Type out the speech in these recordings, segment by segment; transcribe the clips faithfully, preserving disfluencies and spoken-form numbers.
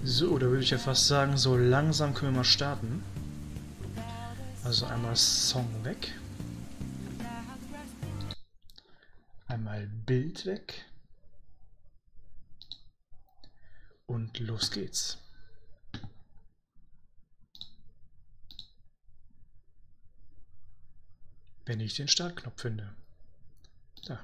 So, da würde ich ja fast sagen, so langsam können wir mal starten. Also einmal Song weg. Einmal Bild weg. Und los geht's. Wenn ich den Startknopf finde. Da.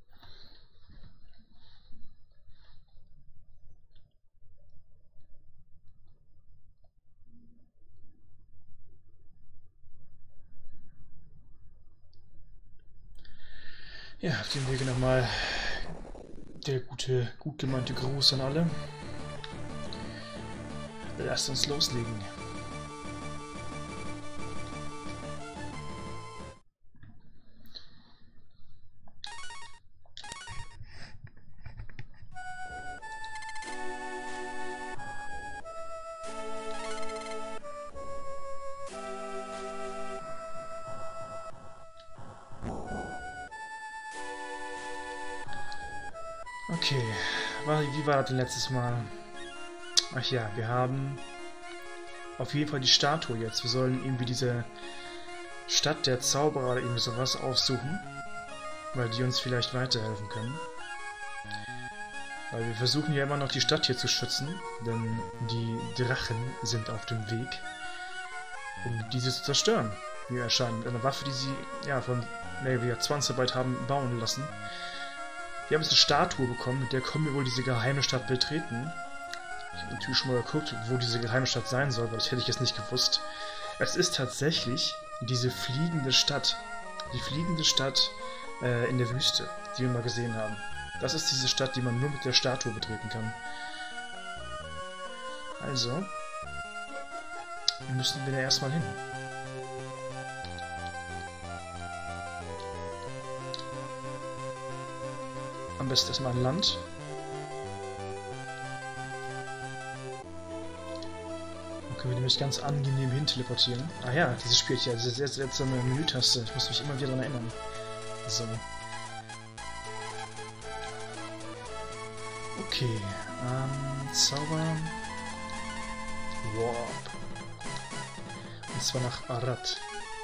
Ja, auf dem Wege nochmal der gute, gut gemeinte Gruß an alle. Lasst uns loslegen. Okay, wie war das denn letztes Mal? Ach ja, wir haben auf jeden Fall die Statue jetzt. Wir sollen irgendwie diese Stadt der Zauberer oder irgendwie sowas aufsuchen, weil die uns vielleicht weiterhelfen können. Weil wir versuchen ja immer noch die Stadt hier zu schützen, denn die Drachen sind auf dem Weg, um diese zu zerstören. Wie erscheinen mit einer Waffe, die sie ja von naja, Zwangsarbeit haben bauen lassen. Wir haben jetzt eine Statue bekommen, mit der können wir wohl diese geheime Stadt betreten. Ich habe natürlich schon mal geguckt, wo diese geheime Stadt sein soll, weil das hätte ich jetzt nicht gewusst. Es ist tatsächlich diese fliegende Stadt. Die fliegende Stadt äh, in der Wüste, die wir mal gesehen haben. Das ist diese Stadt, die man nur mit der Statue betreten kann. Also müssen wir da erstmal hin. Am besten erstmal an Land. Dann können wir nämlich ganz angenehm hin teleportieren. Ah ja, dieses Spiel hier, diese sehr seltsame Menütaste. Ich muss mich immer wieder daran erinnern. So. Okay. Ähm, Zauber. Warp. Und zwar nach Arad.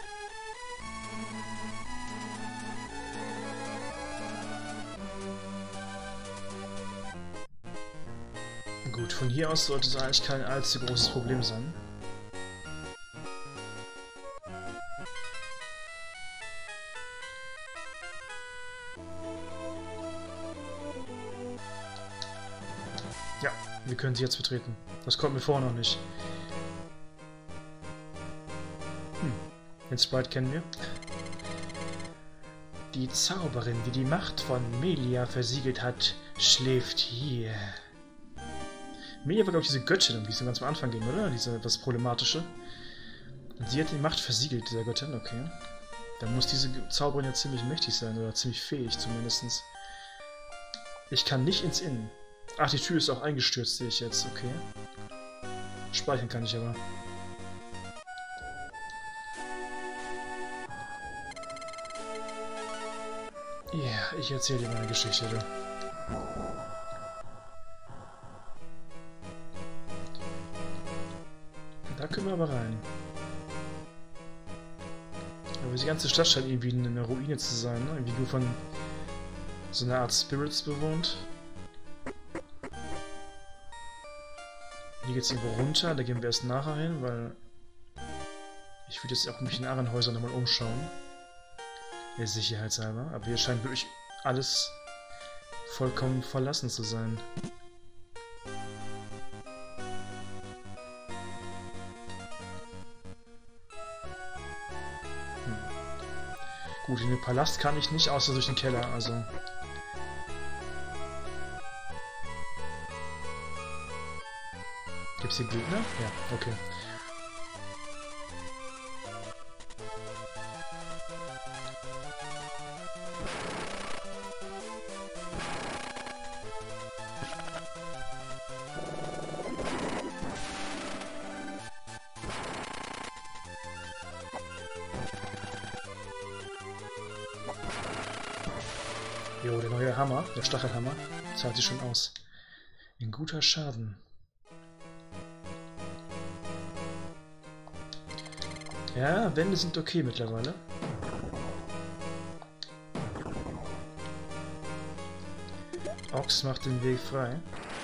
Gut, von hier aus sollte es eigentlich kein allzu großes Problem sein. Ja, wir können sie jetzt betreten. Das konnten wir vorher noch nicht. Hm, den Sprite kennen wir. Die Zauberin, die die Macht von Melia versiegelt hat, schläft hier. Melia war, glaube ich, diese Göttin, um die es ganz am Anfang ging, oder? Diese, das Problematische. Und sie hat die Macht versiegelt, dieser Göttin, okay. Dann muss diese Zauberin ja ziemlich mächtig sein, oder ziemlich fähig zumindest. Ich kann nicht ins Innen. Ach, die Tür ist auch eingestürzt, sehe ich jetzt, okay. Speichern kann ich aber. Ja, yeah, ich erzähle dir meine Geschichte, du. Da können wir aber rein. Aber die ganze Stadt scheint irgendwie eine Ruine zu sein, ne? Irgendwie nur von so einer Art Spirits bewohnt. Hier geht es irgendwo runter, da gehen wir erst nachher hin, weil ich würde jetzt auch mich in anderen Häusern nochmal umschauen. Der Sicherheitshalber. Aber hier scheint wirklich alles vollkommen verlassen zu sein. Gut, in den Palast kann ich nicht, außer durch den Keller, also... Gibt's hier Gegner? Ja, okay. Jo, der neue Hammer, der Stachelhammer, zahlt sich schon aus. Ein guter Schaden. Ja, Wände sind okay mittlerweile. Ochs macht den Weg frei.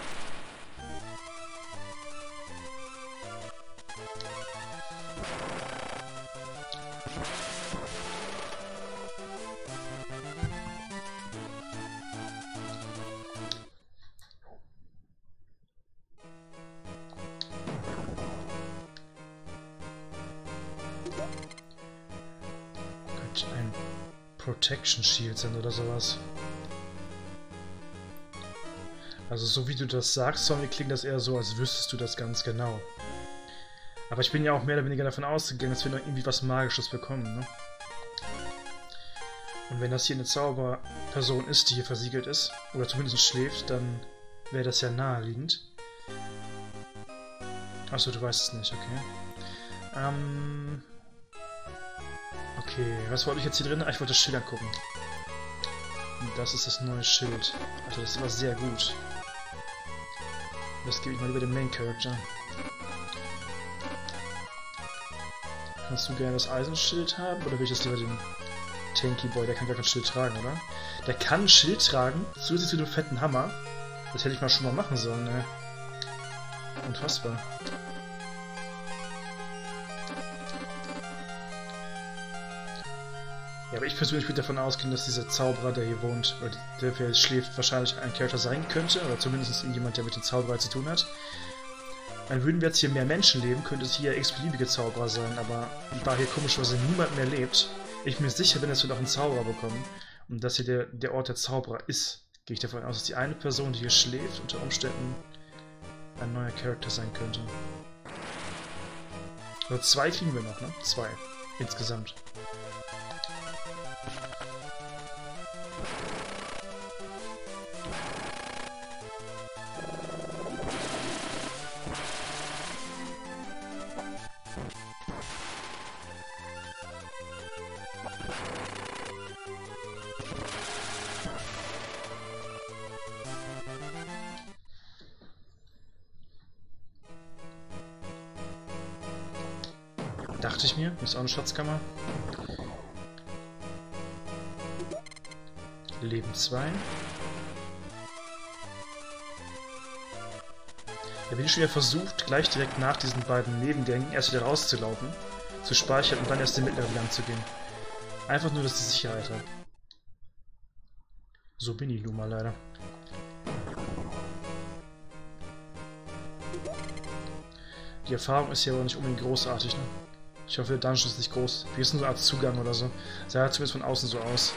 Ein Protection Shield sind oder sowas. Also so wie du das sagst, Sonny, klingt das eher so, als wüsstest du das ganz genau. Aber ich bin ja auch mehr oder weniger davon ausgegangen, dass wir noch irgendwie was Magisches bekommen, ne? Und wenn das hier eine Zauberperson ist, die hier versiegelt ist, oder zumindest schläft, dann wäre das ja naheliegend. Achso, du weißt es nicht, okay. Ähm... Okay, was wollte ich jetzt hier drin? Ah, ich wollte das Schild angucken. Und das ist das neue Schild. Also das ist immer sehr gut. Das gebe ich mal über den Main Character. Kannst du gerne das Eisenschild haben? Oder will ich das lieber den Tanky Boy? Der kann gar kein Schild tragen, oder? Der kann ein Schild tragen, zusätzlich zu dem fetten Hammer. Das hätte ich mal schon mal machen sollen, ne? Unfassbar. Ja, aber ich persönlich würde davon ausgehen, dass dieser Zauberer, der hier wohnt, oder der, der schläft, wahrscheinlich ein Charakter sein könnte, oder zumindest jemand, der mit dem Zauberer zu tun hat. Dann würden wir jetzt hier mehr Menschen leben, könnte es hier x-beliebige Zauberer sein, aber da hier komischerweise niemand mehr lebt, ich bin mir sicher, wenn es wir noch einen Zauberer bekommen, und dass hier der, der Ort der Zauberer ist, gehe ich davon aus, dass die eine Person, die hier schläft, unter Umständen ein neuer Charakter sein könnte. Also zwei kriegen wir noch, ne? Zwei. Insgesamt. Dachte ich mir, ist auch eine Schatzkammer. Leben zwei. Da bin ich schon wieder versucht, gleich direkt nach diesen beiden Nebengängen erst wieder rauszulaufen, zu speichern und dann erst den mittleren Gang zu gehen. Einfach nur, dass die Sicherheit hat. So bin ich nun mal leider. Die Erfahrung ist hier aber nicht unbedingt großartig, ne? Ich hoffe, der Dungeon ist nicht groß. Wie ist denn so eine Art Zugang oder so? Sah ja zumindest von außen so aus.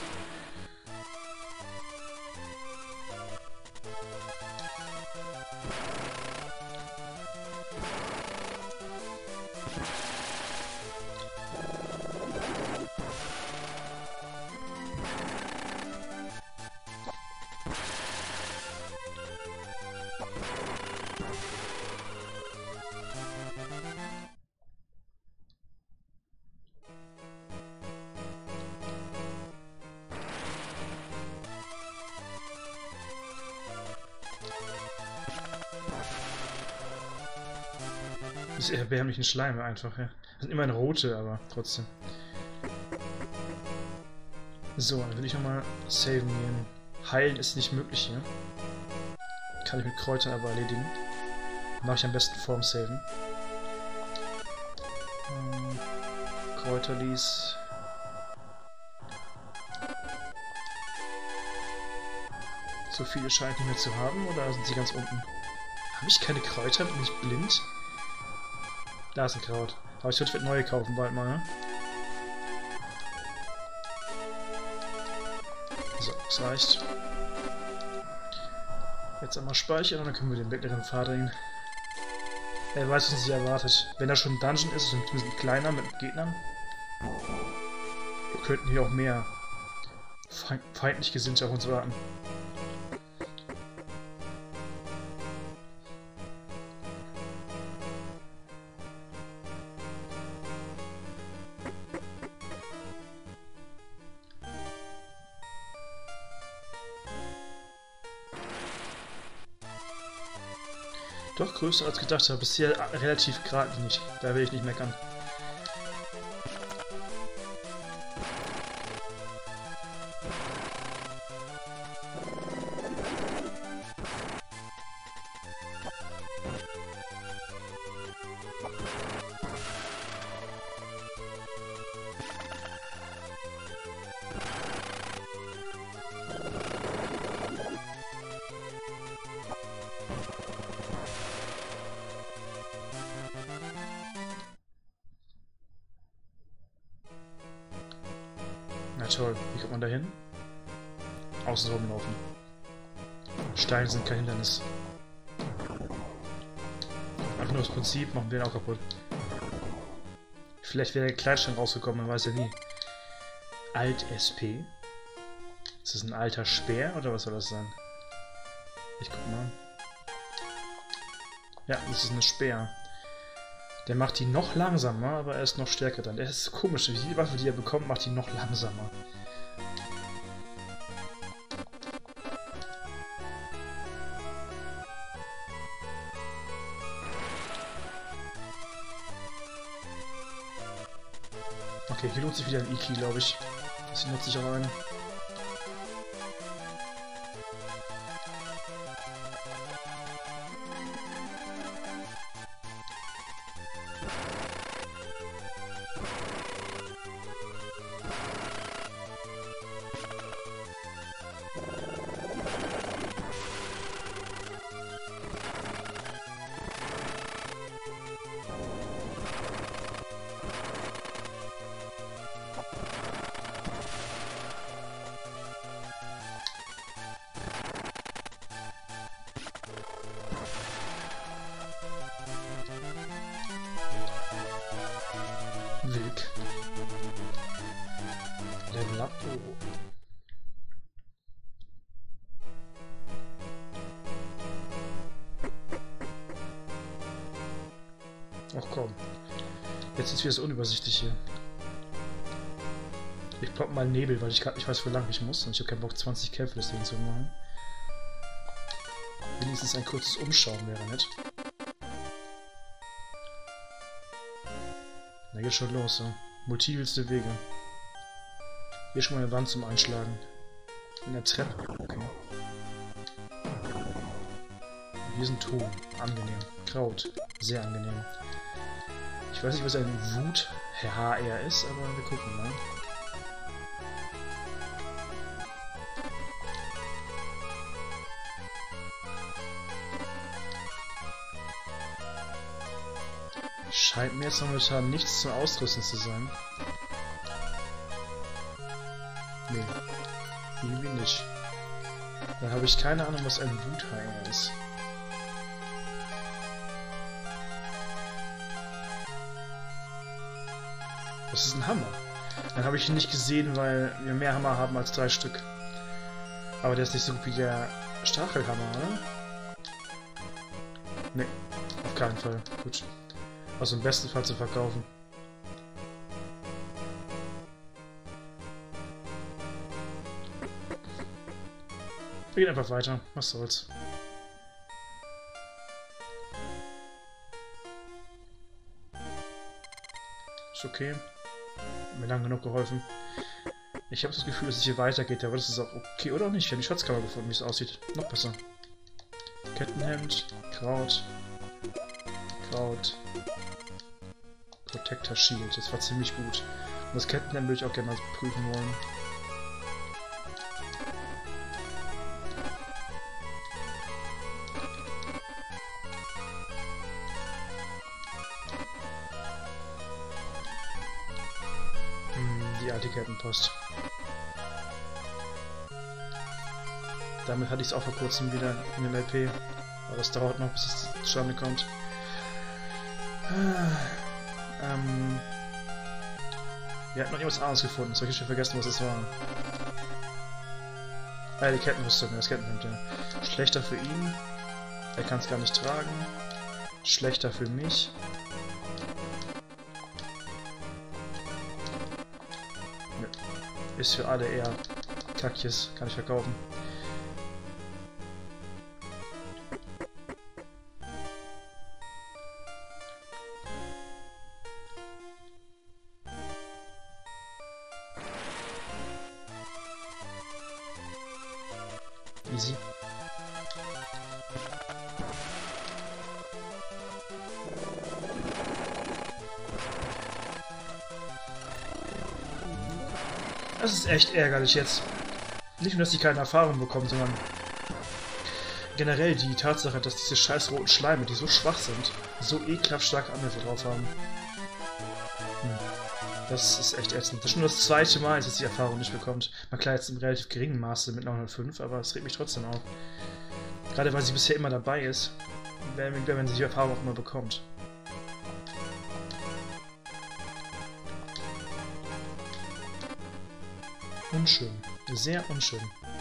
Diese erbärmlichen Schleime einfach, ja. Das sind immerhin rote, aber trotzdem. So, dann will ich nochmal saven gehen. Heilen ist nicht möglich hier. Kann ich mit Kräutern aber erledigen. Mache ich am besten vorm Saven. Hm, Kräuterlis. So viele scheine ich nicht mehr zu haben, oder sind sie ganz unten? Habe ich keine Kräuter? Bin ich blind? Da ist ein Kraut. Aber ich würde neue kaufen bald mal, ne? So, das reicht. Jetzt einmal speichern und dann können wir den mittleren Pfad drehen. Er weiß, was uns hier erwartet. Wenn er schon ein Dungeon ist, ist er ein bisschen kleiner mit Gegnern. Wir könnten hier auch mehr feindlich gesinnt auf uns warten. Doch größer als gedacht, aber bisher relativ geradlinig. Da will ich nicht meckern. Na toll, wie kommt man da hin? Außen rumlaufen. Steine sind kein Hindernis. Einfach nur das Prinzip, machen wir den auch kaputt. Vielleicht wäre der Kleinstein rausgekommen, man weiß ja nie. Alt-S P? Ist das ein alter Speer oder was soll das sein? Ich guck mal. Ja, das ist eine Speer. Der macht die noch langsamer, aber er ist noch stärker dann. Der ist komisch, die Waffe, die er bekommt, macht die noch langsamer. Okay, hier lohnt sich wieder ein Iki, glaube ich. Das nutze ich auch ein. Wilk. Level up. Oh. Ach komm. Jetzt ist wieder so unübersichtlich hier. Ich plopp mal Nebel, weil ich gerade nicht weiß, wie lang ich muss. Und ich habe keinen Bock, zwanzig Kämpfe deswegen zu machen. Wenigstens ein kurzes Umschauen wäre nett. Da geht schon los, so. Multipelste Wege. Hier schon mal eine Wand zum Einschlagen. In der Treppe. Okay. Und hier sind Ton. Angenehm. Kraut. Sehr angenehm. Ich weiß nicht, was ein Wut-H R ist, aber wir gucken mal. Scheint mir jetzt momentan nichts zum Ausrüsten zu sein. Nee. Irgendwie nicht. Da habe ich keine Ahnung, was ein Wutheimer ist. Das ist ein Hammer. Dann habe ich ihn nicht gesehen, weil wir mehr Hammer haben als drei Stück. Aber der ist nicht so gut wie der Stachelhammer, oder? Nee, auf keinen Fall. Gut. Also im besten Fall zu verkaufen. Wir gehen einfach weiter. Was soll's. Ist okay. Hat mir lang genug geholfen. Ich habe das Gefühl, dass es hier weitergeht, aber das ist auch okay oder auch nicht. Ich habe die Schatzkammer gefunden, wie es aussieht. Noch besser. Kettenhemd, Kraut, Kraut, Protector Shield. Das war ziemlich gut. Und das Kettenhemd würde ich auch gerne mal prüfen wollen. Die alte Kettenpost. Damit hatte ich es auch vor kurzem wieder in dem L P. Aber das dauert noch, bis es zustande kommt. Ähm, wir hatten noch irgendwas anderes gefunden. Jetzt habe ich schon vergessen, was es war. Ah, die Kettenrüstung, das Kettenhemd, ja. Schlechter für ihn. Er kann es gar nicht tragen. Schlechter für mich. Ist für alle eher Kackjes, kann ich verkaufen. Easy. Das ist echt ärgerlich jetzt. Nicht nur, dass die keine Erfahrung bekommen, sondern generell die Tatsache, dass diese scheiß roten Schleime, die so schwach sind, so ekelhaft starke Angriffe drauf haben. Hm. Das ist echt ätzend. Das ist schon das zweite Mal, dass die Erfahrung nicht bekommt. Na klar, jetzt im relativ geringen Maße mit neunhundertfünf, aber es regt mich trotzdem auf. Gerade weil sie bisher immer dabei ist, wenn, wenn man sich die Erfahrung auch immer bekommt. Unschön. Sehr unschön.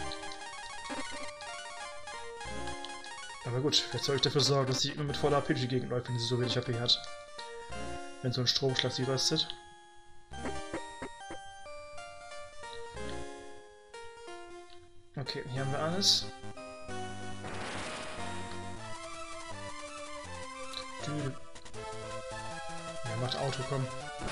Aber gut, vielleicht soll ich dafür sorgen, dass sie immer mit voller A P durch die Gegend läuft, wenn sie so wenig A P hat. Wenn so ein Stromschlag sie röstet. Okay, hier haben wir alles. Ja, macht Auto, komm.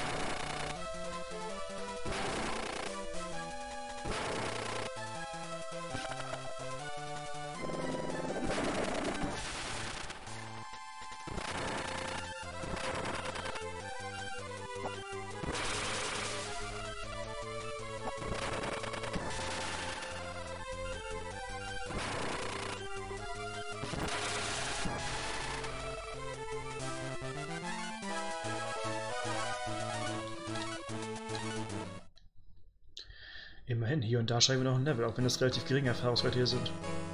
Immerhin, hier und da steigen wir noch ein Level, auch wenn das relativ geringe Erfahrungswerte hier sind.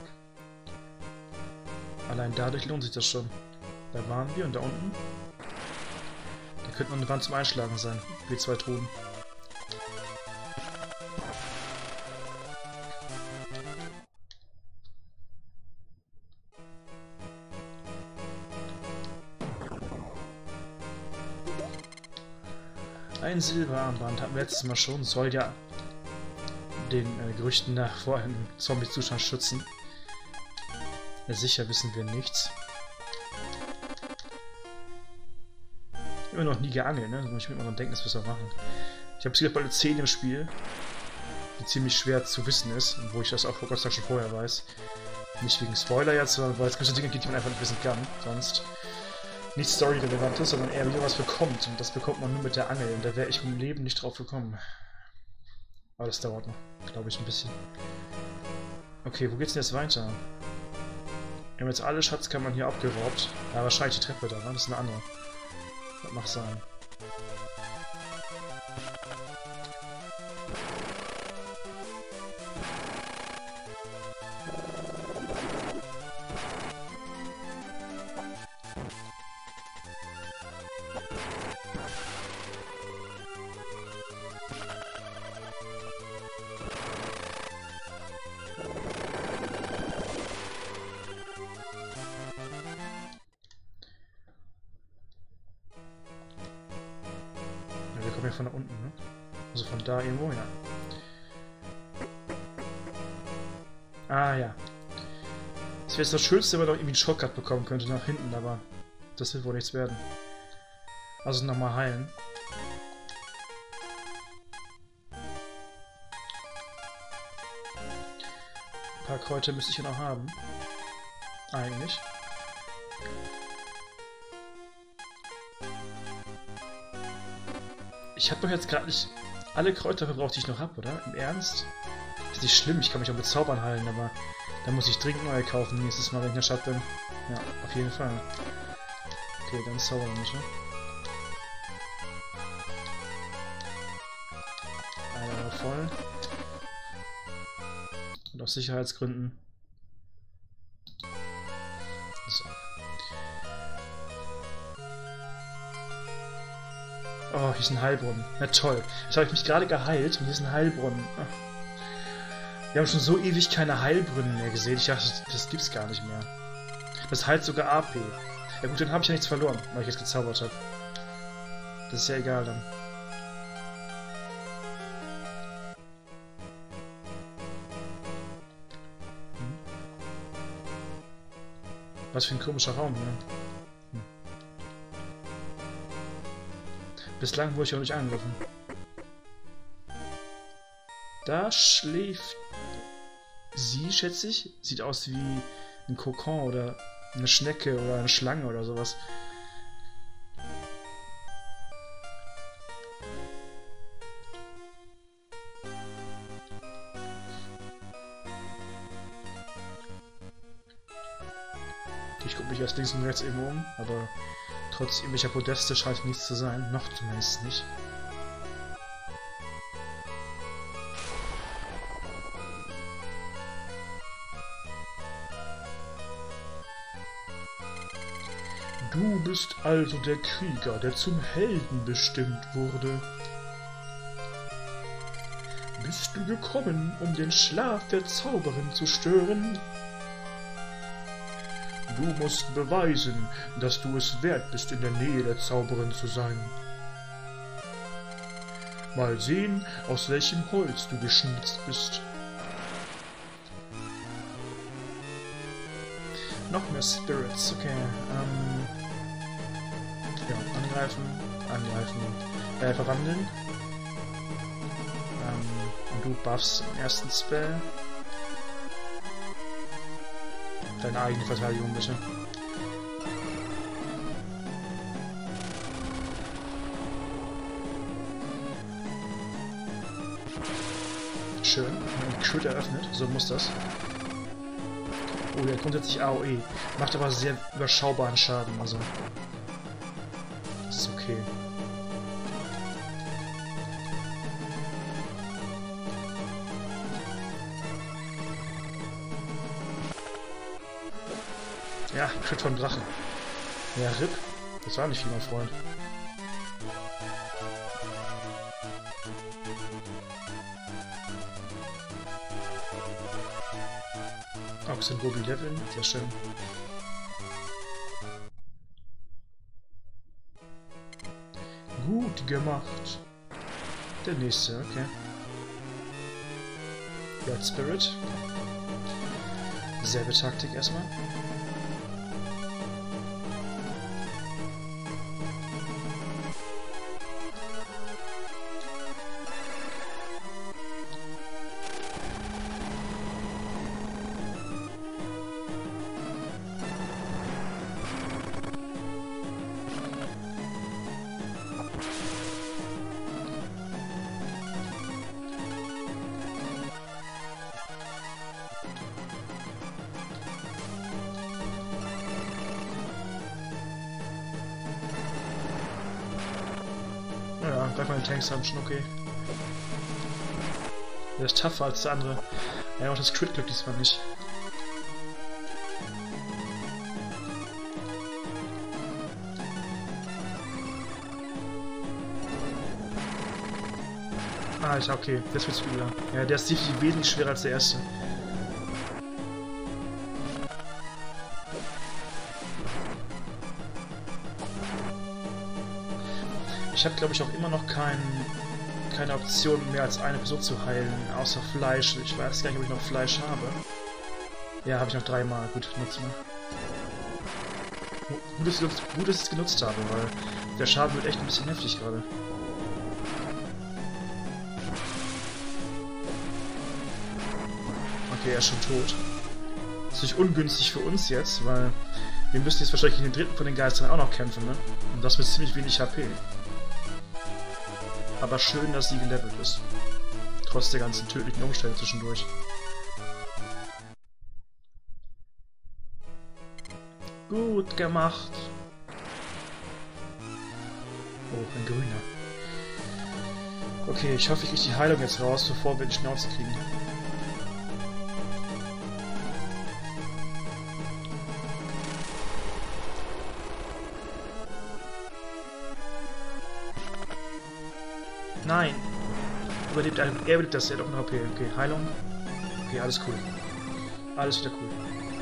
Allein dadurch lohnt sich das schon. Da waren wir und da unten. Da könnte noch eine Wand zum Einschlagen sein. Wie zwei Truhen. Ein Silberarmband hatten wir letztes Mal schon. Soll ja den äh, Gerüchten nach vor einem Zombie-Zustand schützen. Ja, sicher wissen wir nichts. Immer noch nie geangelt, ne? Da muss ich mir immer noch denken, dass wir es auch machen. Ich habe sogar bald zehn im Spiel, die ziemlich schwer zu wissen ist, und wo ich das auch vor Gott sei Dank schon vorher weiß. Nicht wegen Spoiler jetzt, sondern weil es gewisse Dinge gibt, die man einfach nicht wissen kann. Sonst nicht Story-Relevantes, sondern eher wie man was bekommt. Und das bekommt man nur mit der Angel. Und da wäre ich im Leben nicht drauf gekommen. Aber das dauert noch, glaube ich, ein bisschen. Okay, wo geht's denn jetzt weiter? Wir haben jetzt alle Schatzkammern hier abgeraubt. Ja, wahrscheinlich die Treppe da, ne? Das ist eine andere. Das mag sein. Wir kommen ja von da unten, ne? Also von da irgendwo, ja. Ah, ja. Das wäre jetzt das Schönste, wenn man doch irgendwie einen Shortcut bekommen könnte nach hinten, aber das wird wohl nichts werden. Also nochmal heilen. Ein paar Kräuter müsste ich ja noch haben. Eigentlich. Ich habe doch jetzt gerade nicht alle Kräuter verbraucht, die ich noch habe, oder? Im Ernst? Ist nicht schlimm, ich kann mich auch mit Zaubern heilen, aber dann muss ich dringend neue kaufen nächstes Mal, wenn ich in der Stadt bin. Ja, auf jeden Fall. Okay, dann zaubern wir nicht, ne? Einmal voll. Und aus Sicherheitsgründen. So. Oh, hier ist ein Heilbrunnen. Na toll. Jetzt habe ich mich gerade geheilt und hier ist ein Heilbrunnen. Wir haben schon so ewig keine Heilbrunnen mehr gesehen. Ich dachte, das gibt's gar nicht mehr. Das heilt sogar A P. Ja gut, dann habe ich ja nichts verloren, weil ich jetzt gezaubert habe. Das ist ja egal dann. Hm. Was für ein komischer Raum, ne? Hm. Bislang wurde ich auch nicht angegriffen. Da schläft sie, schätze ich. Sieht aus wie ein Kokon oder eine Schnecke oder eine Schlange oder sowas. Ich gucke mich erst links und rechts irgendwo um, aber trotz irgendwelcher Podeste scheint nichts zu sein. Noch zumindest nicht. Du bist also der Krieger, der zum Helden bestimmt wurde. Bist du gekommen, um den Schlaf der Zauberin zu stören? Du musst beweisen, dass du es wert bist, in der Nähe der Zauberin zu sein. Mal sehen, aus welchem Holz du geschnitzt bist. Noch mehr Spirits, okay. Ähm, ja, angreifen, angreifen, äh, verwandeln. Ähm, und du buffst im ersten Spell. Deine eigene Verteidigung, bitte. Schön. Ein Crit eröffnet, so muss das. Oh, der hat grundsätzlich A O E. Macht aber sehr überschaubaren Schaden, also. Das ist okay. Ja, Crit von Drachen. Ja, R I P. Das war nicht viel, mein Freund. Ox und Ruby leveln, sehr schön. Gut gemacht. Der nächste, okay. Red Spirit. Selbe Taktik erstmal. Ja, gleich mal den Tanks haben, schon okay. Der ist tougher als der andere. Ja, auch das Crit-Glück diesmal nicht. Ah, ich, okay, das wird's wieder. Ja, der ist definitiv wesentlich schwerer als der erste. Ich habe, glaube ich, auch immer noch kein, keine Option, mehr als eine Person zu heilen, außer Fleisch. Ich weiß gar nicht, ob ich noch Fleisch habe. Ja, habe ich noch dreimal. Gut, nutzen wir. Gut, dass ich es genutzt habe, weil der Schaden wird echt ein bisschen heftig gerade. Okay, er ist schon tot. Das ist natürlich ungünstig für uns jetzt, weil wir müssen jetzt wahrscheinlich gegen den dritten von den Geistern auch noch kämpfen, ne? Und das mit ziemlich wenig H P. Aber schön, dass sie gelevelt ist. Trotz der ganzen tödlichen Umstände zwischendurch. Gut gemacht. Oh, ein grüner. Okay, ich hoffe, ich kriege die Heilung jetzt raus, bevor wir die Schnauze kriegen. Nein! Überlebt er, er überlebt das, er hat auch ein H P. Okay, Heilung. Okay, alles cool. Alles wieder cool.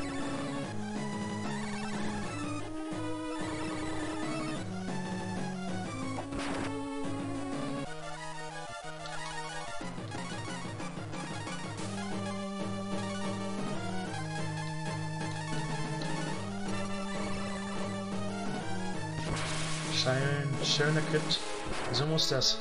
Schön, schöner Crit. So muss das.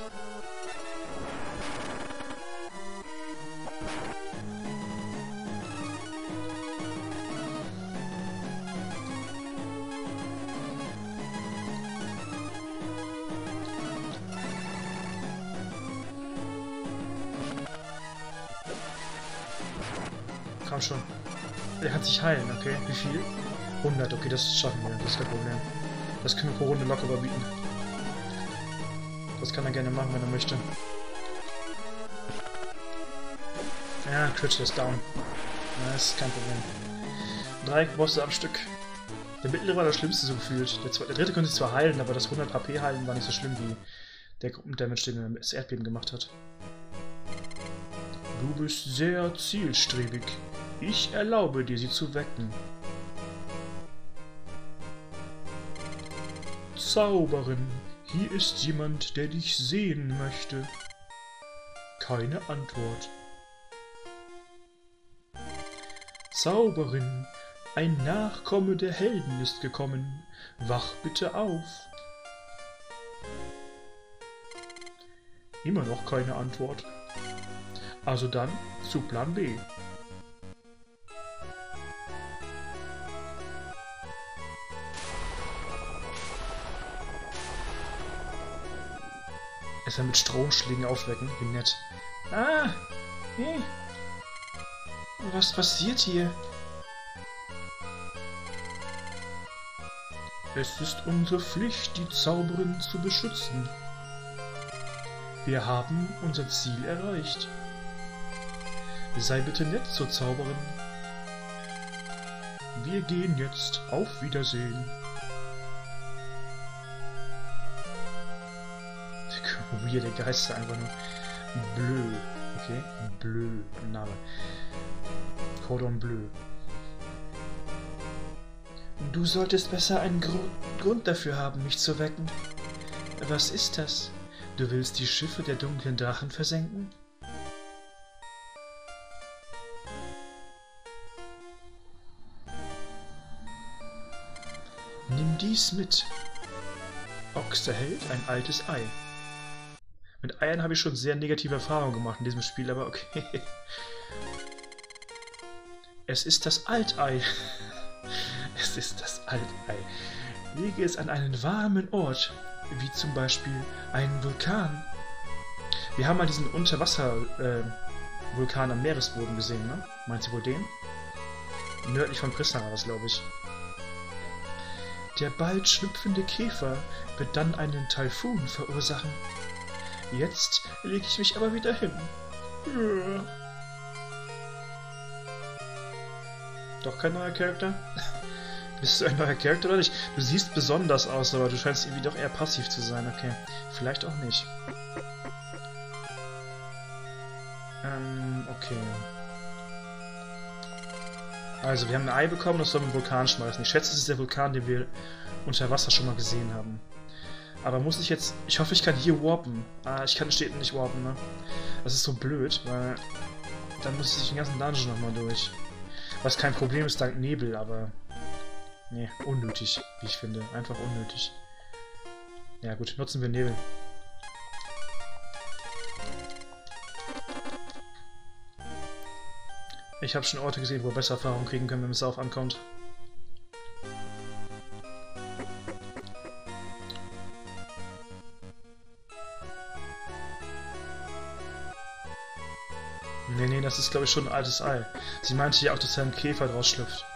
Komm schon. Er kann sich heilen, okay. Wie viel? hundert, okay, das schaffen wir. Das ist kein Problem. Das können wir pro Runde locker überbieten. Das kann er gerne machen, wenn er möchte. Ja, Crit ist down. Das ist kein Problem. Drei Bosse am Stück. Der mittlere war das Schlimmste so gefühlt. Der, zweite, der dritte könnte sich zwar heilen, aber das hundert H P heilen war nicht so schlimm wie der Gruppendamage, den er das Erdbeben gemacht hat. Du bist sehr zielstrebig. Ich erlaube dir, sie zu wecken. Zauberin, hier ist jemand, der dich sehen möchte. Keine Antwort. Zauberin, ein Nachkomme der Helden ist gekommen. Wach bitte auf. Immer noch keine Antwort. Also dann zu Plan B. Es mit Stromschlägen aufwecken, wie nett. Ah! Hey! Was passiert hier? Es ist unsere Pflicht, die Zauberin zu beschützen. Wir haben unser Ziel erreicht. Sei bitte nett zur Zauberin. Wir gehen jetzt. Auf Wiedersehen. Weirde Geister, einfach nur. Bleu. Okay? Bleu. Name. Cordon Bleu. Du solltest besser einen Gru Grund dafür haben, mich zu wecken. Was ist das? Du willst die Schiffe der dunklen Drachen versenken? Nimm dies mit. Ochs erhält ein altes Ei. Mit Eiern habe ich schon sehr negative Erfahrungen gemacht in diesem Spiel, aber okay. Es ist das Altei. Es ist das Altei. Lege es an einen warmen Ort, wie zum Beispiel einen Vulkan. Wir haben mal diesen Unterwasser-Vulkan äh, am Meeresboden gesehen, ne? Meint ihr wohl den? Nördlich von Prisna war das, glaube ich. Der bald schlüpfende Käfer wird dann einen Taifun verursachen. Jetzt lege ich mich aber wieder hin. Ja. Doch kein neuer Charakter? Bist du ein neuer Charakter oder nicht? Du siehst besonders aus, aber du scheinst irgendwie doch eher passiv zu sein. Okay, vielleicht auch nicht. Ähm, okay. Also, wir haben ein Ei bekommen, das soll einen Vulkan schmeißen. Ich schätze, es ist der Vulkan, den wir unter Wasser schon mal gesehen haben. Aber muss ich jetzt... Ich hoffe, ich kann hier warpen. Ah, ich kann Städten nicht warpen, ne? Das ist so blöd, weil... Dann muss ich den ganzen Dungeon nochmal durch. Was kein Problem ist dank Nebel, aber... Nee, unnötig, wie ich finde. Einfach unnötig. Ja gut, nutzen wir Nebel. Ich habe schon Orte gesehen, wo wir bessere Erfahrungen kriegen können, wenn es darauf ankommt. Nee, nee, das ist glaube ich schon ein altes Ei. Sie meinte ja auch, dass da ein Käfer draus schlüpft.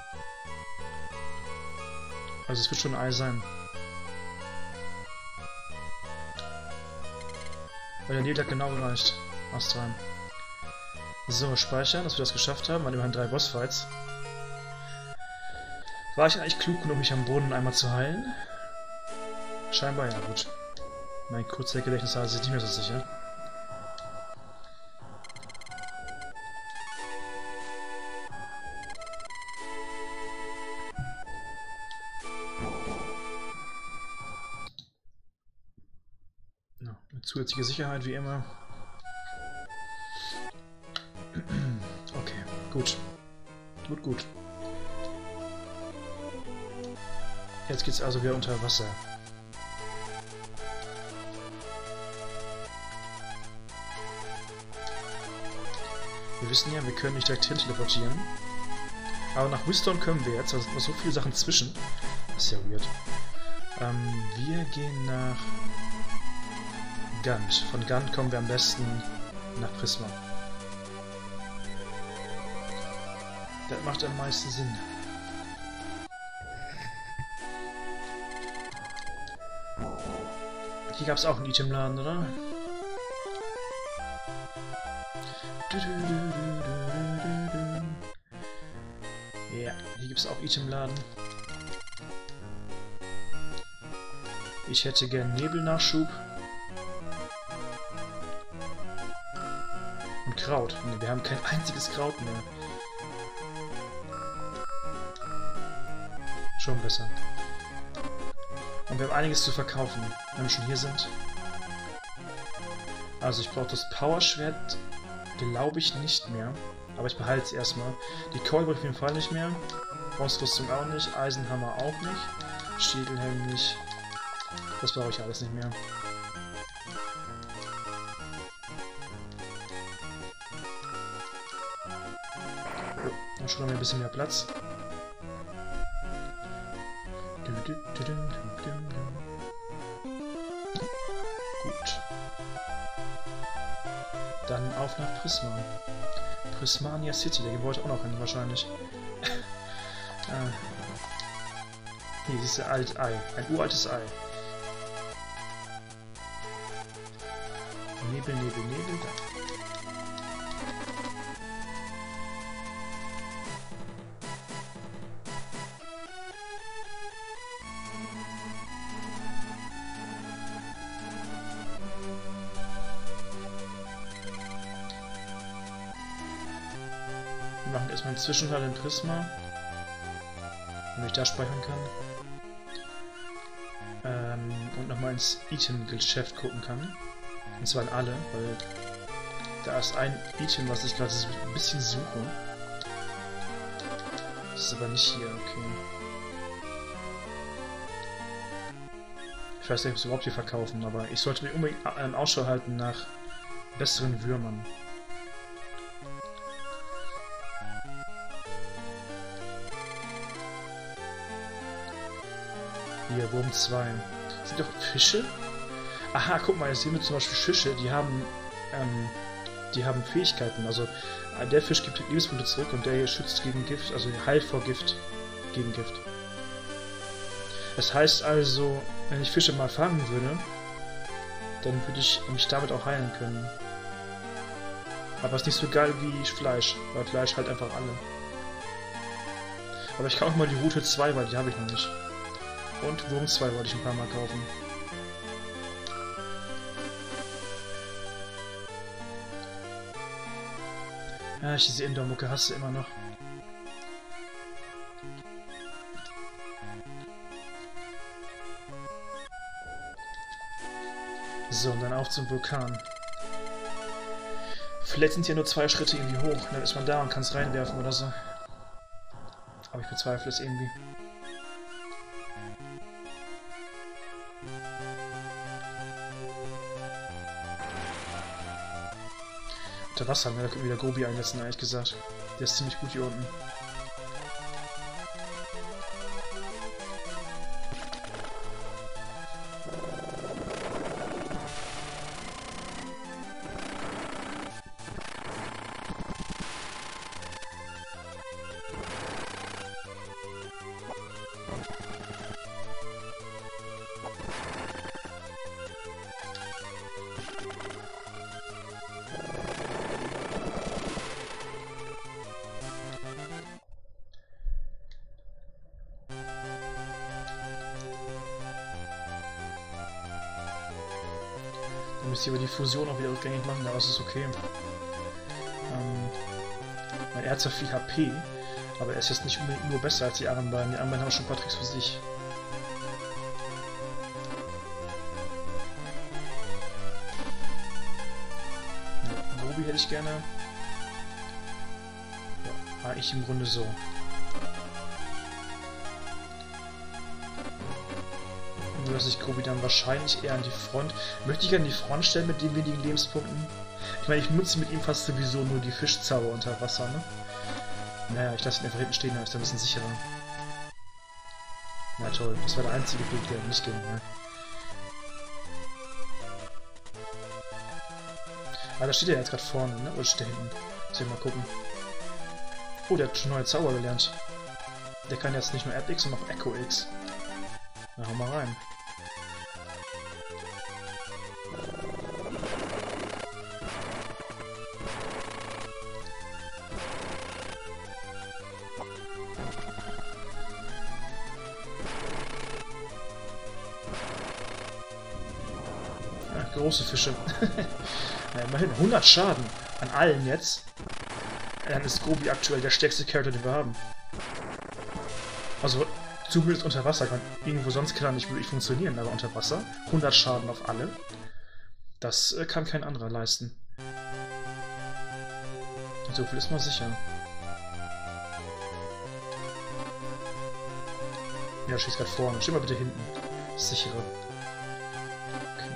Also es wird schon ein Ei sein. Weil der Nebel hat genau gereicht. Ast rein. So, speichern, dass wir das geschafft haben. Waren immerhin drei Bossfights. War ich eigentlich klug genug, mich am Boden einmal zu heilen? Scheinbar ja, gut. Mein Kurzzeitgedächtnis ist nicht mehr so sicher. No, eine zusätzliche Sicherheit wie immer. Okay, gut. Gut, gut. Jetzt geht's also wieder unter Wasser. Wir wissen ja, wir können nicht direkt hin teleportieren. Aber nach Wisdom können wir jetzt, da sind noch so viele Sachen zwischen. Das ist ja weird. Ähm, wir gehen nach Gant. Von Gant kommen wir am besten nach Prisma. Das macht am meisten Sinn. Hier gab es auch einen Itemladen, oder? Ja, hier gibt es auch Itemladen. Ich hätte gern Nebelnachschub. Und Kraut. Ne, wir haben kein einziges Kraut mehr. Schon besser. Und wir haben einiges zu verkaufen, wenn wir schon hier sind. Also ich brauche das Powerschwert, glaube ich, nicht mehr. Aber ich behalte es erstmal. Die Keule brauche ich auf jeden Fall nicht mehr. Ausrüstung auch nicht. Eisenhammer auch nicht. Schädelhelm nicht. Das brauche ich alles nicht mehr. Oh, dann schon noch ein bisschen mehr Platz. Gut. Dann auf nach Prisma. Prismania City, der wollte auch noch hin, wahrscheinlich. äh. Hier, dieses alte Ei. Ein uraltes Ei. Nebel, Nebel, Nebel, da. Wir machen erstmal einen Zwischenteil in Prisma, damit ich da speichern kann. Ähm, und nochmal ins Item-Geschäft gucken kann. Und zwar in alle, weil da ist ein Item, was ich gerade ein bisschen suche. Das ist aber nicht hier, okay. Ich weiß nicht, ob sie überhaupt hier verkaufen, aber ich sollte mir unbedingt einen Ausschau halten nach besseren Würmern. Hier, Wurm zwei. Sind doch Fische? Aha, guck mal, jetzt sehen wir zum Beispiel Fische, die haben, ähm, die haben Fähigkeiten. Also, der Fisch gibt Lebenspunkte zurück und der hier schützt gegen Gift, also heilt vor Gift. Gegen Gift. Das heißt also, wenn ich Fische mal fangen würde, dann würde ich mich damit auch heilen können. Aber es ist nicht so geil wie Fleisch, weil Fleisch halt einfach alle. Aber ich kann auch mal die Route zwei, weil die habe ich noch nicht. Und Wurm zwei wollte ich ein paar Mal kaufen. Ja, ich diese Indoor-Mucke hasse immer noch. So, und dann auf zum Vulkan. Vielleicht sind ja nur zwei Schritte irgendwie hoch, dann ist man da und kann es reinwerfen oder so. Aber ich bezweifle es irgendwie. Unter Wasser, ne? Da können wir wieder Gobi einsetzen, ehrlich gesagt. Der ist ziemlich gut hier unten. Ich müsste aber die Fusion auch wieder rückgängig machen, aber es ist okay. Ähm, weil er hat zwar viel H P, aber er ist jetzt nicht unbedingt nur besser als die anderen beiden. Die anderen beiden haben schon ein paar Tricks für sich. Ja, Gobi hätte ich gerne. Ja, ich im Grunde so. Nur, dass ich Gobi dann wahrscheinlich eher an die Front... Möchte ich an die Front stellen mit den wenigen Lebenspunkten? Ich meine, ich nutze mit ihm fast sowieso nur die Fischzauber unter Wasser, ne? Naja, ich lasse ihn einfach hinten stehen, da ist er ein bisschen sicherer. Na toll, das war der einzige Weg, der nicht ging, ne? Ah, da steht er jetzt gerade vorne, ne? Oder steht er hinten? Muss ich mal gucken. Oh, der hat schon neue Zauber gelernt. Der kann jetzt nicht nur Erd X, sondern auch Echo X. Na, hau mal rein. große Fische. Ja, immerhin hundert Schaden an allen jetzt. Dann ist Gobi aktuell der stärkste Charakter, den wir haben. Also zumindest unter Wasser. Kann irgendwo sonst kann er nicht wirklich funktionieren, aber unter Wasser hundert Schaden auf alle. Das äh, kann kein anderer leisten. Und so viel ist mal sicher. Ja, schießt gerade vorne. Steh mal bitte hinten. Sichere. Okay.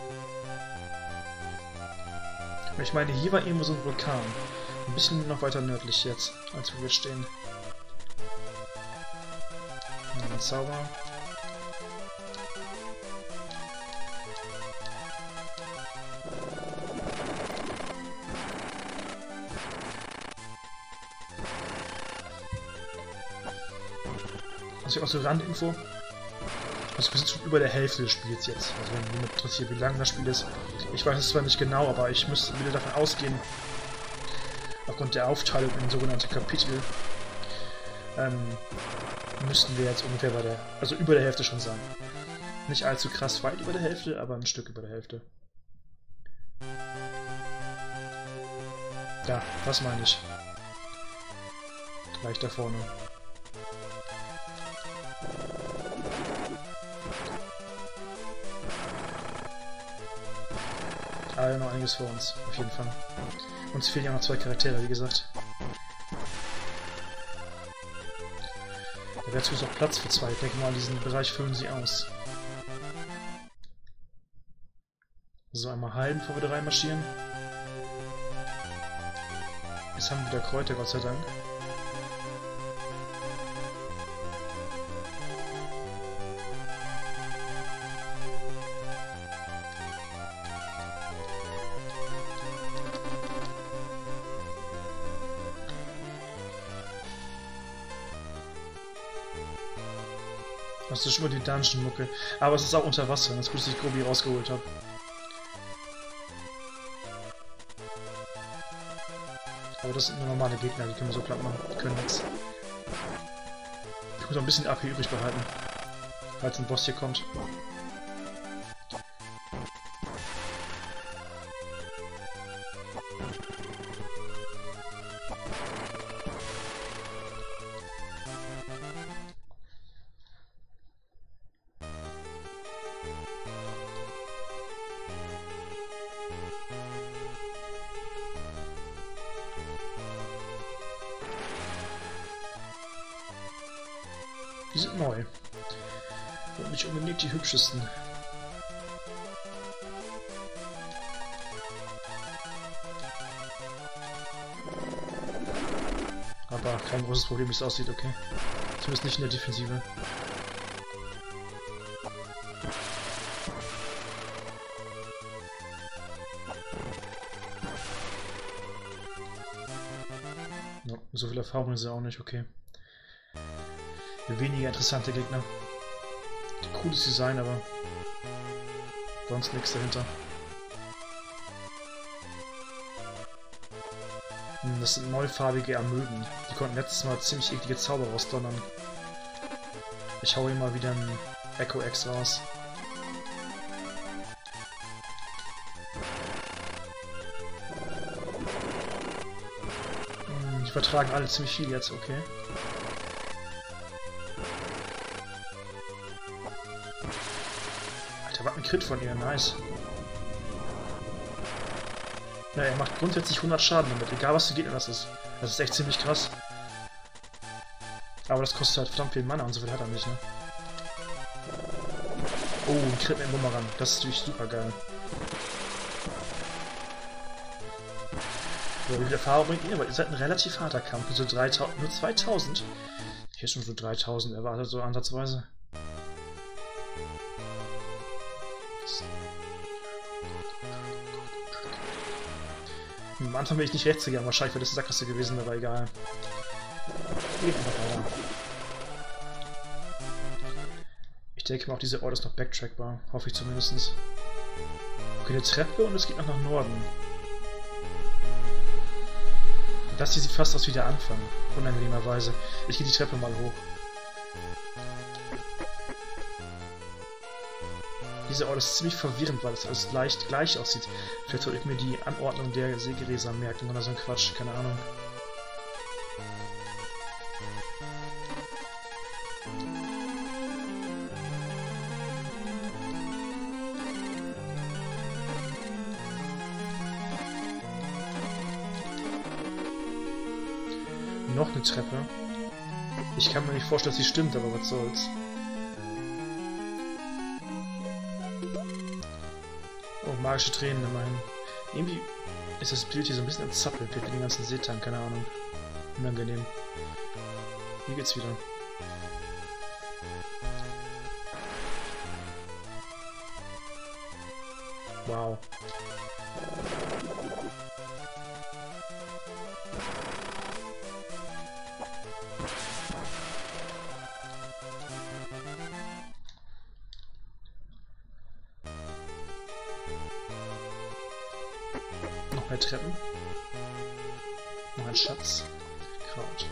Ich meine, hier war irgendwo so ein Vulkan. Ein bisschen noch weiter nördlich jetzt, als wo wir stehen. Ein Zauber. Also auch so Randinfo. Also wir sind schon über der Hälfte des Spiels jetzt. Also wenn jemand interessiert, wie lang das Spiel ist. Ich weiß es zwar nicht genau, aber ich müsste wieder davon ausgehen, aufgrund der Aufteilung in sogenannte Kapitel, ähm, müssten wir jetzt ungefähr bei der, also über der Hälfte schon sein. Nicht allzu krass weit über der Hälfte, aber ein Stück über der Hälfte. Da, das meine ich. Gleich da vorne. Also noch einiges vor uns, auf jeden Fall. Uns fehlen ja noch zwei Charaktere, wie gesagt. Da wäre zumindest auch Platz für zwei. Ich denke mal, diesen Bereich füllen sie aus. So, einmal heilen, bevor wir da reinmarschieren. Jetzt haben wir wieder Kräuter, Gott sei Dank. Das ist schon mal die Dungeon-Mucke. Aber es ist auch unter Wasser. Das ist gut, dass ich Gobi rausgeholt habe. Aber das sind nur normale Gegner, die können wir so platt machen. Die können nichts. Ich muss noch ein bisschen A P übrig behalten, falls ein Boss hier kommt. Die sind neu. Und nicht unbedingt die hübschesten. Aber kein großes Problem, wie es aussieht, okay. Zumindest nicht in der Defensive. Ja, so viel Erfahrung ist ja auch nicht, okay. Weniger interessante Gegner. Cooles Design, aber sonst nichts dahinter. Das sind neufarbige Amöben. Die konnten letztes Mal ziemlich eklige Zauber rausdonnern. Ich hau hier mal wieder einen Echo X raus. Die vertragen alle ziemlich viel jetzt, okay. Was ein Crit von ihr, nice. Ja, er macht grundsätzlich hundert Schaden damit, egal was der Gegner das ist. Das ist echt ziemlich krass. Aber das kostet halt verdammt viel Mana und so viel hat er nicht, ne? Oh, ein Crit mit dem Bumerang, das ist natürlich super geil. So, wie viel Erfahrung bringt ihr? Aber ihr seid ein relativ harter Kampf, so dreitausend, nur zweitausend. Hier ist schon so dreitausend erwartet, so ansatzweise. Am Anfang bin ich nicht rechts gegangen, wahrscheinlich wäre das eine Sackgasse gewesen, aber egal. Geht einfach weiter. Ich denke mal, auch diese Ort ist noch backtrackbar. Hoffe ich zumindest. Okay, eine Treppe und es geht noch nach Norden. Das hier sieht fast aus wie der Anfang. Unangenehmerweise. Ich gehe die Treppe mal hoch. Dieser Ort ist ziemlich verwirrend, weil das alles leicht gleich aussieht. Vielleicht sollte ich mir die Anordnung der Sägeräser merken oder so ein Quatsch, keine Ahnung. Noch eine Treppe. Ich kann mir nicht vorstellen, dass sie stimmt, aber was soll's. Oh, magische Tränen immerhin. Irgendwie ist das Bild hier so ein bisschen entzappelt mit den ganzen Seetang, keine Ahnung. Unangenehm. Hier geht's wieder. Wow. Noch mehr Treppen. Noch ein Schatz. Kraut.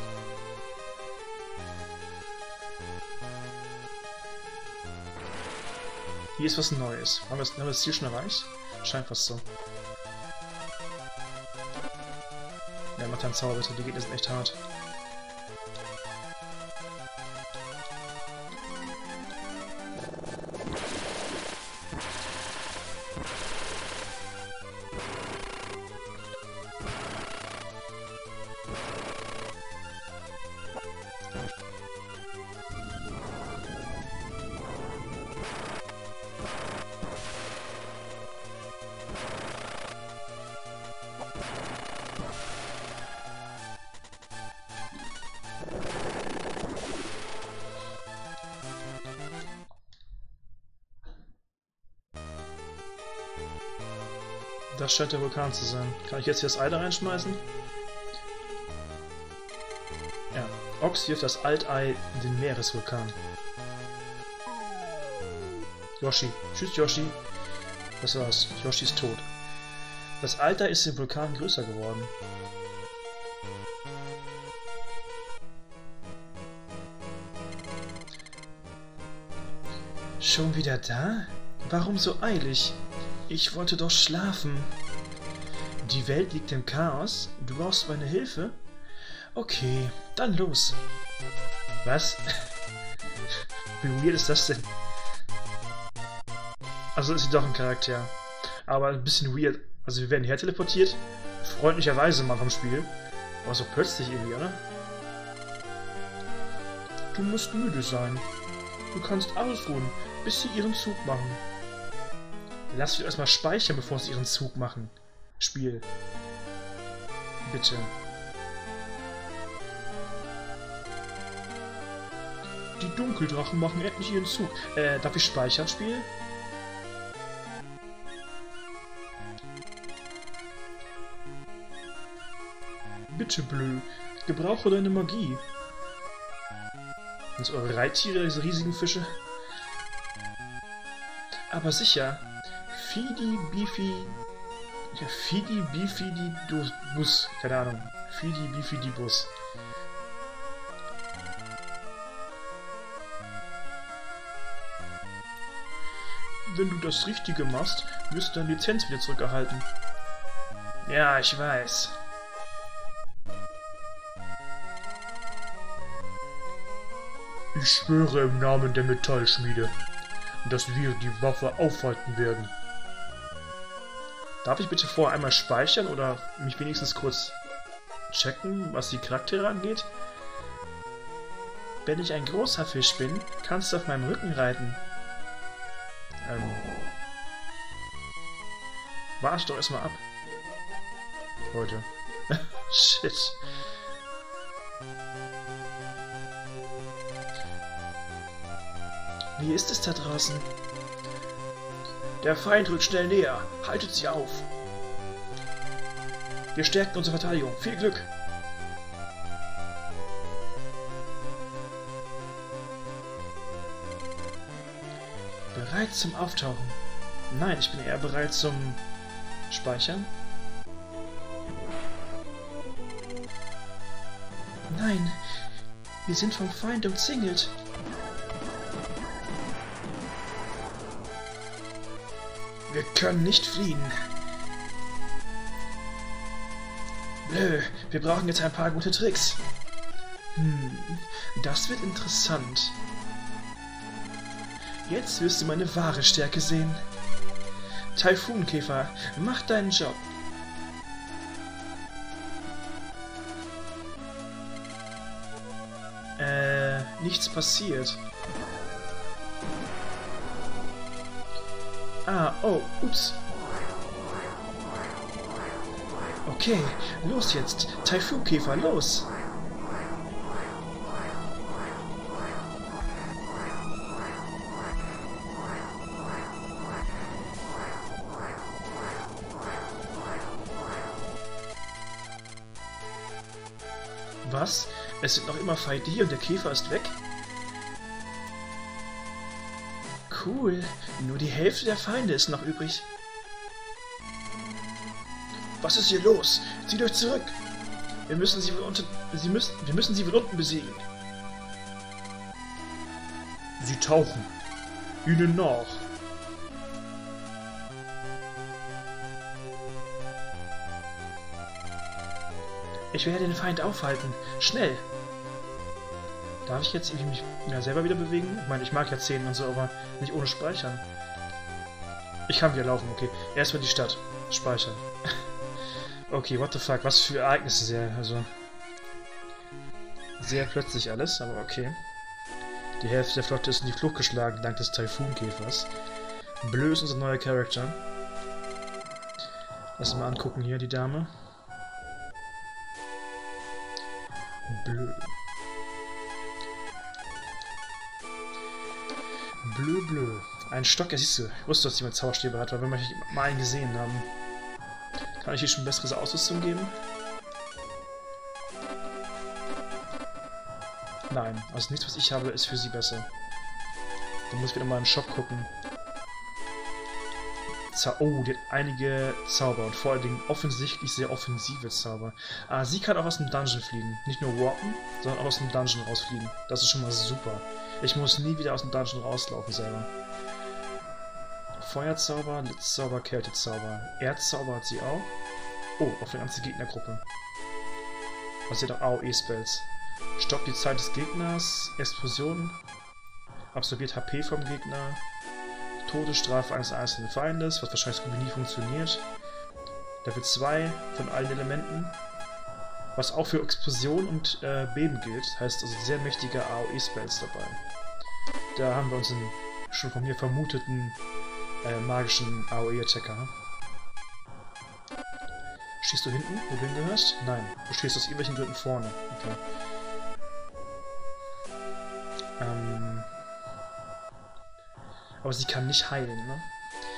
Hier ist was Neues. Haben wir das, haben wir das Ziel schon erreicht? Scheint fast so. Ja, macht einen Zauber bitte. Die Gegner sind echt hart. Das scheint der Vulkan zu sein. Kann ich jetzt hier das Ei da reinschmeißen? Ja. Ox wirft das Altei in den Meeresvulkan. Yoshi. Tschüss, Yoshi. Das war's. Yoshi ist tot. Das Altei ist im Vulkan größer geworden. Schon wieder da? Warum so eilig? Ich wollte doch schlafen. Die Welt liegt im Chaos. Du brauchst meine Hilfe? Okay, dann los. Was? Wie weird ist das denn? Also ist sie doch ein Charakter. Aber ein bisschen weird. Also wir werden her teleportiert. Freundlicherweise mal vom Spiel. Aber so plötzlich irgendwie, oder? Du musst müde sein. Du kannst ausruhen, bis sie ihren Zug machen. Lass mich erstmal speichern, bevor sie ihren Zug machen. Spiel. Bitte. Die Dunkeldrachen machen endlich ihren Zug. Äh, darf ich speichern, Spiel? Bitte, Blö. Gebrauche deine Magie. Sind eure Reittiere, diese riesigen Fische? Aber sicher. Fidi Bifi. Ja, Fidi Bifidi Bus. Keine Ahnung. Fidi Bifidi Bus. Wenn du das Richtige machst, wirst du deine Lizenz wieder zurückerhalten. Ja, ich weiß. Ich schwöre im Namen der Metallschmiede, dass wir die Waffe aufhalten werden. Darf ich bitte vorher einmal speichern oder mich wenigstens kurz checken, was die Charaktere angeht? Wenn ich ein großer Fisch bin, kannst du auf meinem Rücken reiten. Ähm. Warte doch erstmal ab. Leute. Shit. Wie ist es da draußen? Der Feind rückt schnell näher. Haltet sie auf. Wir stärken unsere Verteidigung. Viel Glück. Bereit zum Auftauchen. Nein, ich bin eher bereit zum Speichern. Nein, wir sind vom Feind umzingelt. können nicht fliehen. Nö, wir brauchen jetzt ein paar gute Tricks. Hm, das wird interessant. Jetzt wirst du meine wahre Stärke sehen. Taifunkäfer, mach deinen Job. Äh, nichts passiert. Ah, oh, ups. Okay, los jetzt. Taifunkäfer, los. Was? Es sind noch immer Feinde hier und der Käfer ist weg? Cool. Nur die Hälfte der Feinde ist noch übrig. Was ist hier los? Zieht euch zurück! Wir müssen sie von unten... Sie müssen... Wir müssen sie von unten besiegen. Sie tauchen. Ihnen nach. Ich werde den Feind aufhalten. Schnell! Darf ich jetzt irgendwie mich ja, selber wieder bewegen? Ich meine, ich mag ja Szenen und so, aber nicht ohne Speichern. Ich kann wieder laufen, okay. Erstmal die Stadt. Speichern. Okay, what the fuck, was für Ereignisse sehr, also... Sehr plötzlich alles, aber okay. Die Hälfte der Flotte ist in die Flucht geschlagen, dank des Taifunkäfers. Bleu ist unser neuer Charakter. Lass uns mal angucken hier, die Dame. Bleu. Bleu, bleu. Ein Stock, ja siehst du, ich wusste, dass jemand Zauberstäbe hat, weil wir mal einen gesehen haben. Kann ich hier schon bessere Ausrüstung geben? Nein, also nichts, was ich habe, ist für sie besser. Dann muss ich wieder mal im Shop gucken. Za oh, die hat einige Zauber und vor allen Dingen offensichtlich sehr offensive Zauber. Ah, sie kann auch aus dem Dungeon fliegen. Nicht nur warpen, sondern auch aus dem Dungeon rausfliegen. Das ist schon mal super. Ich muss nie wieder aus dem Dungeon rauslaufen selber. Feuerzauber, Litzzauber, Kältezauber. Erdzauber hat sie auch. Oh, auf die ganze Gegnergruppe. Was sie hat auch A O E-Spells. Stoppt die Zeit des Gegners. Explosion. Absorbiert H P vom Gegner. Todesstrafe eines einzelnen Feindes, was wahrscheinlich so nie funktioniert. Level zwei von allen Elementen. Was auch für Explosion und äh, Beben gilt. Heißt also sehr mächtige A O E-Spells dabei. Da haben wir unseren schon von mir vermuteten äh, magischen A O E-Attacker. Stehst du hinten, wo du hingehörst? Nein, du stehst aus irgendwelchen Gründen vorne. Okay. Ähm... Aber sie kann nicht heilen, ne?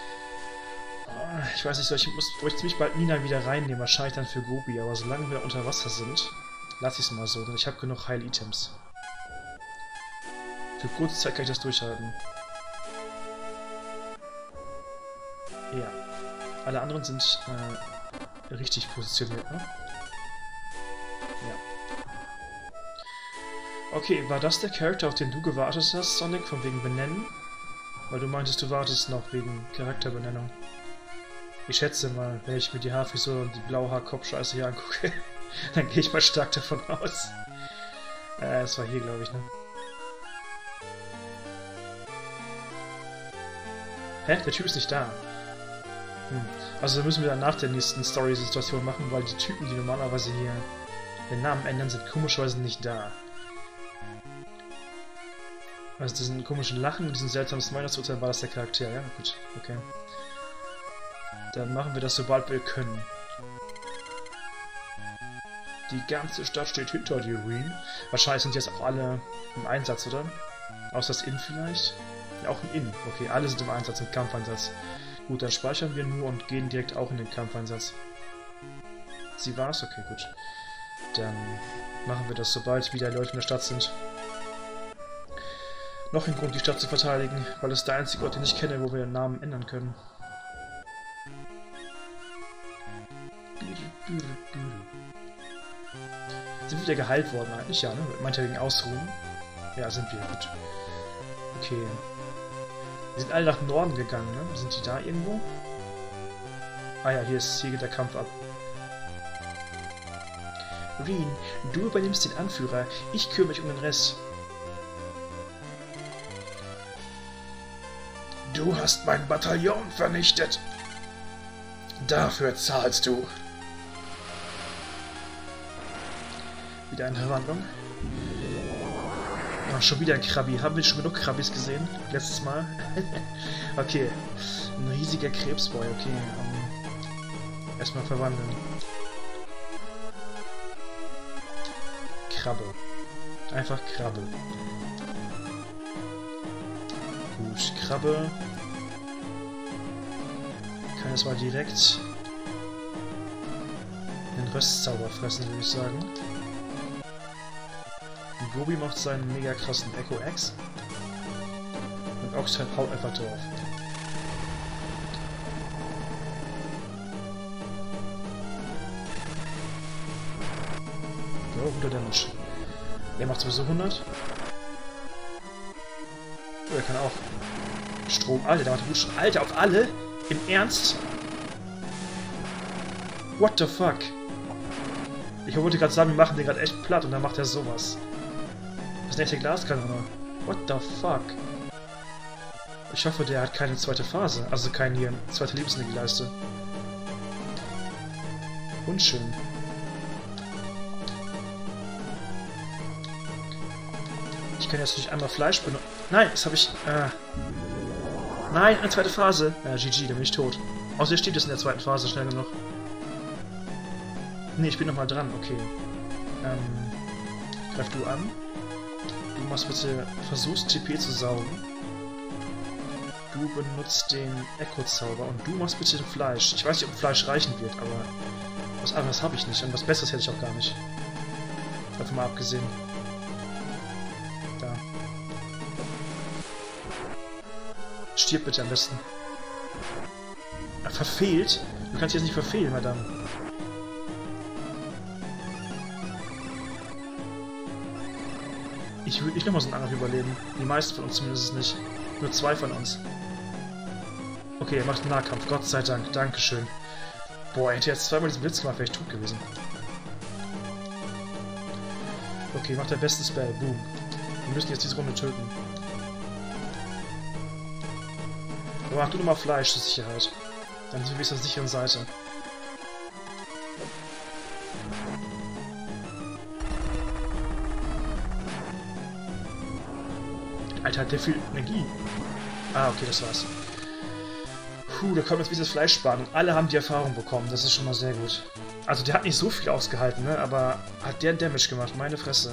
Ich weiß nicht, ich muss ich ziemlich bald Nina wieder reinnehmen, wahrscheinlich dann für Gobi, aber solange wir unter Wasser sind, lasse ich es mal so, denn ich habe genug Heil-Items. Für kurze Zeit kann ich das durchhalten. Ja. Alle anderen sind äh, richtig positioniert, ne? Ja. Okay, war das der Charakter, auf den du gewartet hast, Sonic, von wegen Benennen? Weil du meintest, du wartest noch wegen Charakterbenennung. Ich schätze mal, wenn ich mir die Haarfrisur und die Blauhaar-Kopfscheiße hier angucke, dann gehe ich mal stark davon aus. Äh, das war hier, glaube ich, ne? Hä? Der Typ ist nicht da. Hm. Also müssen wir dann nach der nächsten Story-Situation machen, weil die Typen, die normalerweise hier den Namen ändern, sind komischerweise nicht da. Also diesen komischen Lachen und diesen seltsamen Smiley-Urteil war das der Charakter, ja? Gut, okay. Dann machen wir das, sobald wir können. Die ganze Stadt steht hinter dir, Reen. Wahrscheinlich sind jetzt auch alle im Einsatz, oder? Außer das Inn vielleicht? Ja, auch im Inn. Okay, alle sind im Einsatz, im Kampfeinsatz. Gut, dann speichern wir nur und gehen direkt auch in den Kampfeinsatz. Sie war's? Okay, gut. Dann machen wir das, sobald wieder Leute in der Stadt sind. Noch ein Grund, die Stadt zu verteidigen, weil es der einzige Ort, den ich kenne, wo wir den Namen ändern können. Sind wir wieder geheilt worden eigentlich? Ja, ne? Meint er wegen Ausruhen? Ja, sind wir. Gut. Okay. Wir sind alle nach Norden gegangen, ne? Sind die da irgendwo? Ah ja, hier, ist, hier geht der Kampf ab. Rean, du übernimmst den Anführer. Ich kümmere mich um den Rest. Du hast mein Bataillon vernichtet. Dafür zahlst du. Wieder eine Verwandlung. Oh, schon wieder ein Krabi. Haben wir schon genug Krabis gesehen? Letztes Mal? Okay. Ein riesiger Krebsboy. Okay. Um, erstmal verwandeln. Krabbe. Einfach Krabbe. Gut, Krabbe. Kann jetzt mal direkt den Röstzauber fressen, würde ich sagen. Gobi macht seinen mega krassen Echo-X. Und Oxhead haut einfach drauf. So, hundert Damage. Der macht sowieso hundert. Oh, der kann auch Strom. Alter, der macht gut Strom. Alter, auf alle? Im Ernst? What the fuck? Ich wollte gerade sagen, wir machen den gerade echt platt und dann macht er sowas. Das ist eine echte Glaskanone. What the fuck? Ich hoffe, der hat keine zweite Phase. Also keine hier, zweite Lebensenergieleiste. Unschön. Ich kann jetzt nicht einmal Fleisch benutzen. Nein, das habe ich... Äh Nein, eine zweite Phase. Ja, G G, dann bin ich tot. Außerdem steht es in der zweiten Phase schnell genug. Nee, ich bin nochmal dran, okay. Ähm... Greif du an. Du machst bitte... Versuchst T P zu saugen. Du benutzt den Echo-Zauber und du machst bitte den Fleisch. Ich weiß nicht, ob Fleisch reichen wird, aber... Was anderes habe ich nicht und was Besseres hätte ich auch gar nicht. Davon mal abgesehen. Da. Stirb bitte am besten. Er verfehlt? Du kannst jetzt nicht verfehlen, Madame. Ich würde nicht nochmal so einen Angriff überleben. Die meisten von uns zumindest nicht. Nur zwei von uns. Okay, er macht einen Nahkampf. Gott sei Dank. Dankeschön. Boah, er hätte jetzt zweimal diesen Blitz gemacht, wäre ich tot gewesen. Okay, macht der beste Spell. Boom. Wir müssen jetzt diese Runde töten. Aber mach du nochmal Fleisch zur Sicherheit. Dann sind wir auf der sicheren Seite. Alter, hat der viel Energie. Ah, okay, das war's. Puh, da können wir jetzt dieses Fleisch sparen. Und alle haben die Erfahrung bekommen. Das ist schon mal sehr gut. Also der hat nicht so viel ausgehalten, ne? Aber hat der Damage gemacht. Meine Fresse.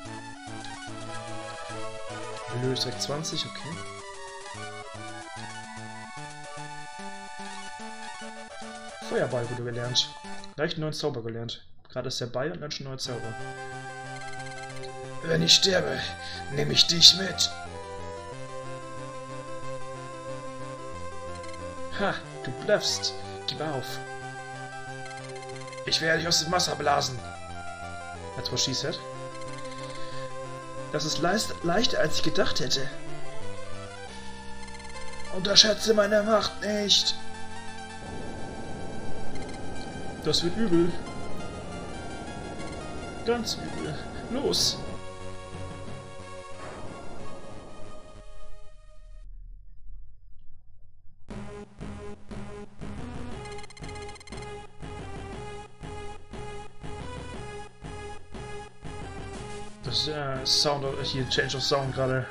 Löst direkt zwanzig, okay. Feuerball wurde gelernt. Gleich einen neuen Zauber gelernt. Gerade ist der bei und dann schon ein neuer Zauber. Wenn ich sterbe, nehme ich dich mit. Ha, du bluffst. Gib auf. Ich werde dich aus dem Wasser blasen. That's what she said. Das ist leicht, leichter, als ich gedacht hätte. Unterschätze meine Macht nicht. Das wird übel. Ganz übel. Los. Das ist äh, Sound, hier Change of Sound gerade.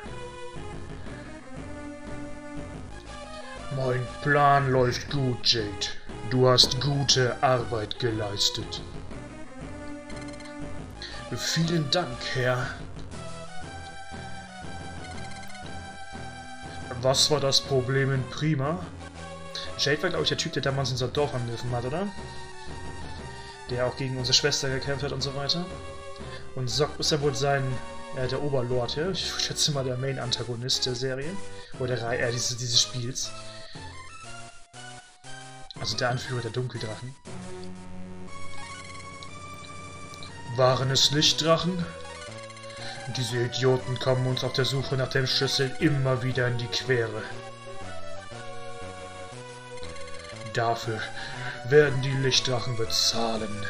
Mein Plan läuft gut, Jade. Du hast gute Arbeit geleistet. Vielen Dank, Herr. Was war das Problem in Prima? Jade war, glaube ich, der Typ, der damals unser Dorf angegriffen hat, oder? Der auch gegen unsere Schwester gekämpft hat und so weiter. Und Sock ist ja wohl sein, äh, der Oberlord, ja? Ich schätze mal der Main-Antagonist der Serie. Oder der Reihe, äh, dieses, dieses Spiels. Also der Anführer der Dunkeldrachen. Waren es Lichtdrachen? Diese Idioten kommen uns auf der Suche nach dem Schlüssel immer wieder in die Quere. Dafür werden die Lichtdrachen bezahlen.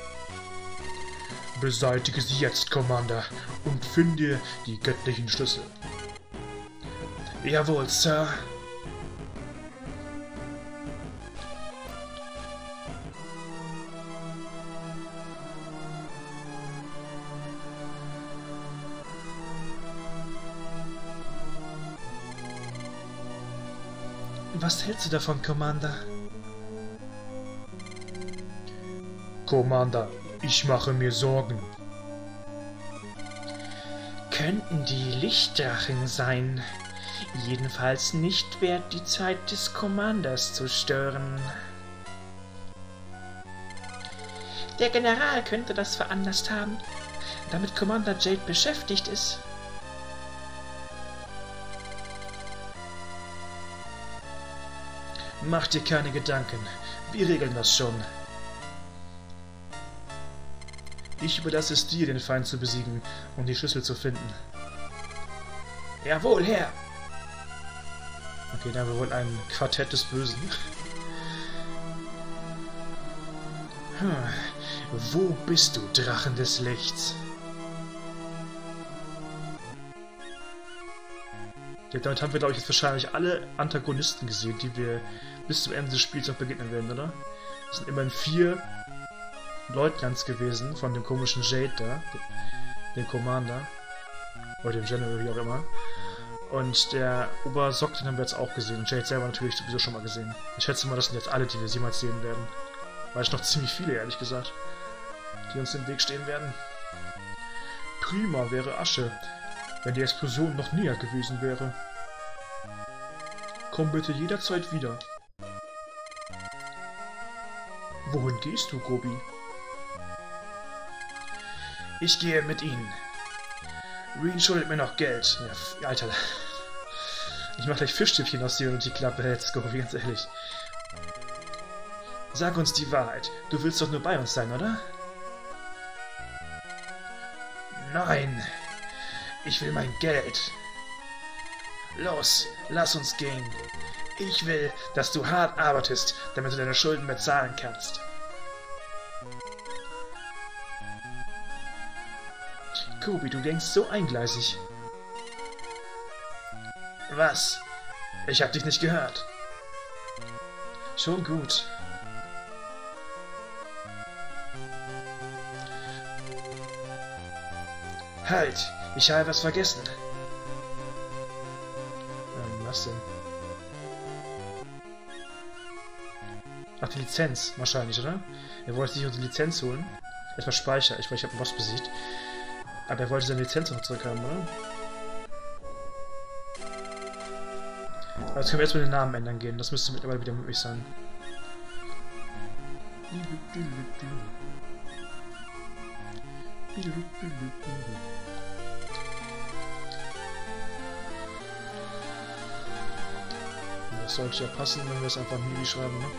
Beseitige sie jetzt, Commander, und finde die göttlichen Schlüssel. Jawohl, Sir. Was hältst du davon, Commander? Commander, ich mache mir Sorgen. Könnten die Lichtdrachen sein. Jedenfalls nicht wert, die Zeit des Commanders zu stören. Der General könnte das veranlasst haben, damit Commander Jade beschäftigt ist. Mach dir keine Gedanken, wir regeln das schon. Ich überlasse es dir, den Feind zu besiegen und die Schlüssel zu finden. Jawohl, Herr! Okay, da haben wir wohl ein Quartett des Bösen. Hm. Wo bist du, Drachen des Lichts? Ja, damit haben wir, glaube ich, jetzt wahrscheinlich alle Antagonisten gesehen, die wir bis zum Ende des Spiels noch begegnen werden, oder? Das sind immerhin vier Leutnants gewesen von dem komischen Jade da, dem Commander, oder dem General, wie auch immer. Und der Obersock, den haben wir jetzt auch gesehen. Und Jade selber natürlich sowieso schon mal gesehen. Ich schätze mal, das sind jetzt alle, die wir jemals sehen werden. Weil ich noch ziemlich viele, ehrlich gesagt, die uns im Weg stehen werden. Prima wäre Asche, wenn die Explosion noch näher gewesen wäre. Komm bitte jederzeit wieder. Wohin gehst du, Gobi? Ich gehe mit Ihnen. Reen schuldet mir noch Geld. Ja, Alter. Ich mach gleich Fischstäbchen aus dir und die Klappe hältst, Gobi, ganz ehrlich. Sag uns die Wahrheit. Du willst doch nur bei uns sein, oder? Nein. Ich will mein Geld. Los, lass uns gehen. Ich will, dass du hart arbeitest, damit du deine Schulden bezahlen kannst. Gobi, du denkst so eingleisig. Was? Ich hab dich nicht gehört. Schon gut. Halt! Ich habe was vergessen. Ähm, was denn? Ach, die Lizenz wahrscheinlich, oder? Er wollte sich die Lizenz holen. Erstmal Speicher. Ich weiß, ich habe einen Boss besiegt. Aber er wollte seine Lizenz noch zurückhaben, oder? Aber jetzt können wir erstmal den Namen ändern gehen. Das müsste mittlerweile wieder möglich sein. Das sollte ja passen, wenn wir es einfach Mili schreiben, ne?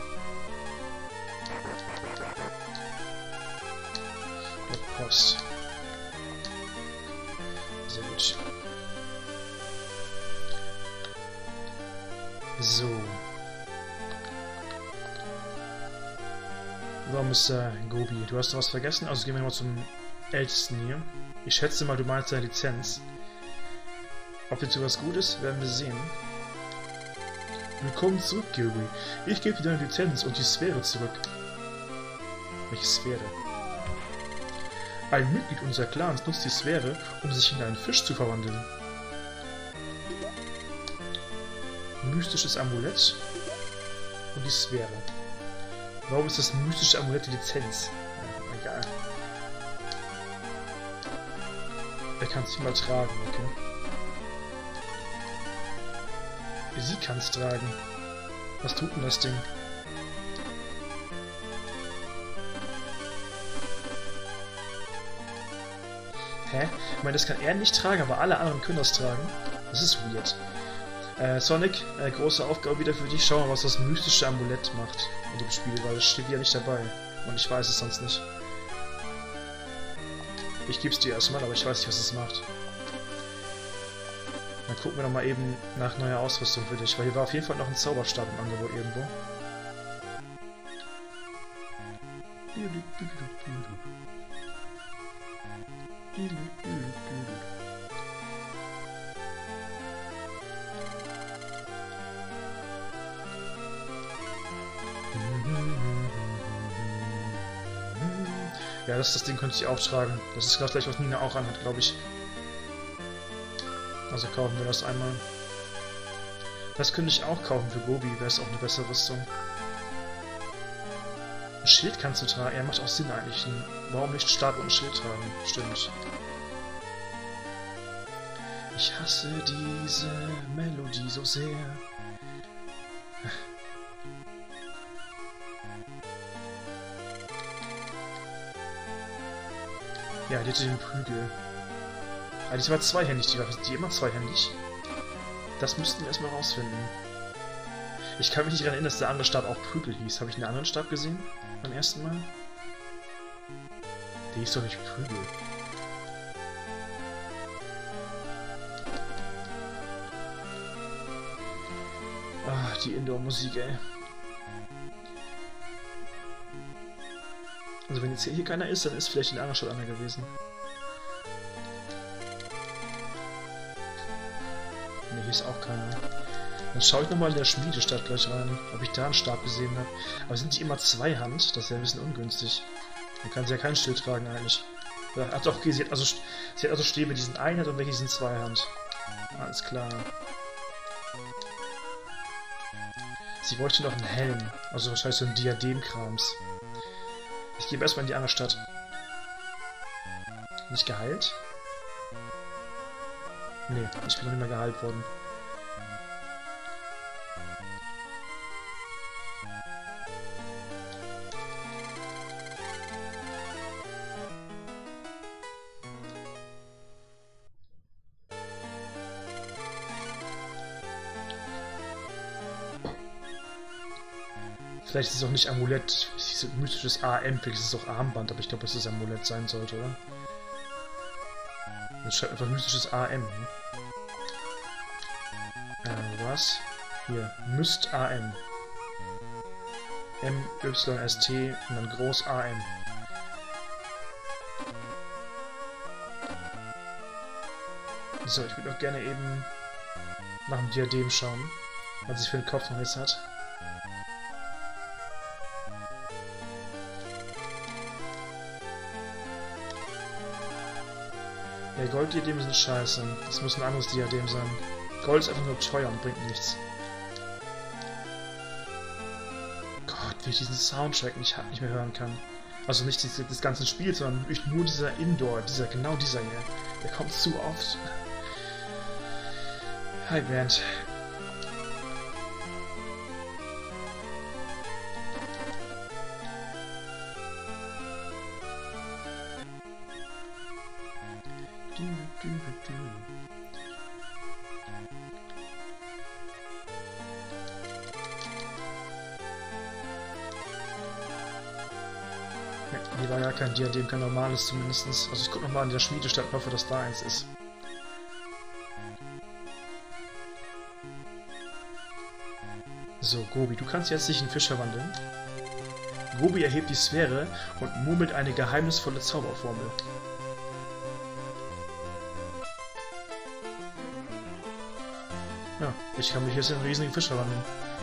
Der Post. Sehr gut. So. Warum ist äh, Gobi? Du hast da was vergessen? Also gehen wir nochmal zum Ältesten hier. Ich schätze mal, du meinst deine Lizenz. Ob jetzt sowas gut ist, werden wir sehen. Willkommen zurück, Gobi. Ich gebe dir deine Lizenz und die Sphäre zurück. Welche Sphäre? Ein Mitglied unserer Clans nutzt die Sphäre, um sich in einen Fisch zu verwandeln. Mystisches Amulett und die Sphäre. Warum ist das mystische Amulett die Lizenz? Ja, egal. Er kann es mal tragen, okay. Sie kann es tragen. Was tut denn das Ding? Hä? Ich meine, das kann er nicht tragen, aber alle anderen können das tragen. Das ist weird. Äh, Sonic, äh, große Aufgabe wieder für dich. Schau mal, was das mystische Amulett macht in dem Spiel, weil das steht ja nicht dabei. Und ich weiß es sonst nicht. Ich gebe es dir erstmal, aber ich weiß nicht, was es macht. Dann gucken wir noch mal eben nach neuer Ausrüstung für dich, weil hier war auf jeden Fall noch ein Zauberstab im Angebot irgendwo. Ja, das, das Ding könnte ich auch tragen. Das ist gleich, was Nina auch anhat, glaube ich. Also kaufen wir das einmal. Das könnte ich auch kaufen für Gobi, wäre es auch eine bessere Rüstung. Ein Schild kannst du tragen. Ja, macht auch Sinn eigentlich. Warum nicht Stab und ein Schild tragen? Stimmt. Ich hasse diese Melodie so sehr. Ja, die hatte den Prügel. Ah, die war zweihändig, die Waffe. Sind die immer zweihändig? Das müssten wir erstmal rausfinden. Ich kann mich nicht daran erinnern, dass der andere Stab auch Prügel hieß. Habe ich einen anderen Stab gesehen? Beim ersten Mal? Der hieß doch nicht Prügel. Ah, die Indoor-Musik, ey. Also wenn jetzt hier keiner ist, dann ist vielleicht in der anderen Stadt einer gewesen. Ne, hier ist auch keiner. Dann schaue ich nochmal in der Schmiedestadt gleich rein, ob ich da einen Stab gesehen habe. Aber sind die immer Zweihand? Das ist ja ein bisschen ungünstig. Man kann sie ja kein Schild tragen eigentlich. Ach doch, okay, sie hat also, sie hat also Stäbe, die sind Einhand und welche sind Zweihand. Alles klar. Sie wollte noch einen Helm. Also wahrscheinlich so ein Diademkrams. Ich gehe erstmal in die andere Stadt. Nicht geheilt? Nee, ich bin noch nicht mehr geheilt worden. Vielleicht ist es auch nicht Amulett, es ist ein mystisches A M, vielleicht ist es auch Armband, aber ich glaube, dass es Amulett sein sollte, oder? Das schreibt einfach mystisches A M. Ne? Äh, was? Hier, Myst A M. M Y S T und dann groß A M. So, ich würde auch gerne eben nach dem Diadem schauen, was sich für den Kopf noch jetzt hat. Ja, Golddiademe sind scheiße. Das muss ein anderes Diadem sein. Gold ist einfach nur teuer und bringt nichts. Gott, wie ich diesen Soundtrack nicht, nicht mehr hören kann. Also nicht des, des ganzen Spiels, sondern wirklich nur dieser Indoor, dieser, genau dieser hier. Der kommt zu oft. Hi Bernd. Hier war ja kein Diadem, kein normales zumindest. Also ich gucke nochmal in der Schmiedestadt, hoffe, dass da eins ist. So, Gobi, du kannst jetzt dich in Fisch verwandeln. Gobi erhebt die Sphäre und murmelt eine geheimnisvolle Zauberformel. Ja, ich kann mich jetzt in einen riesigen Fisch verwandeln.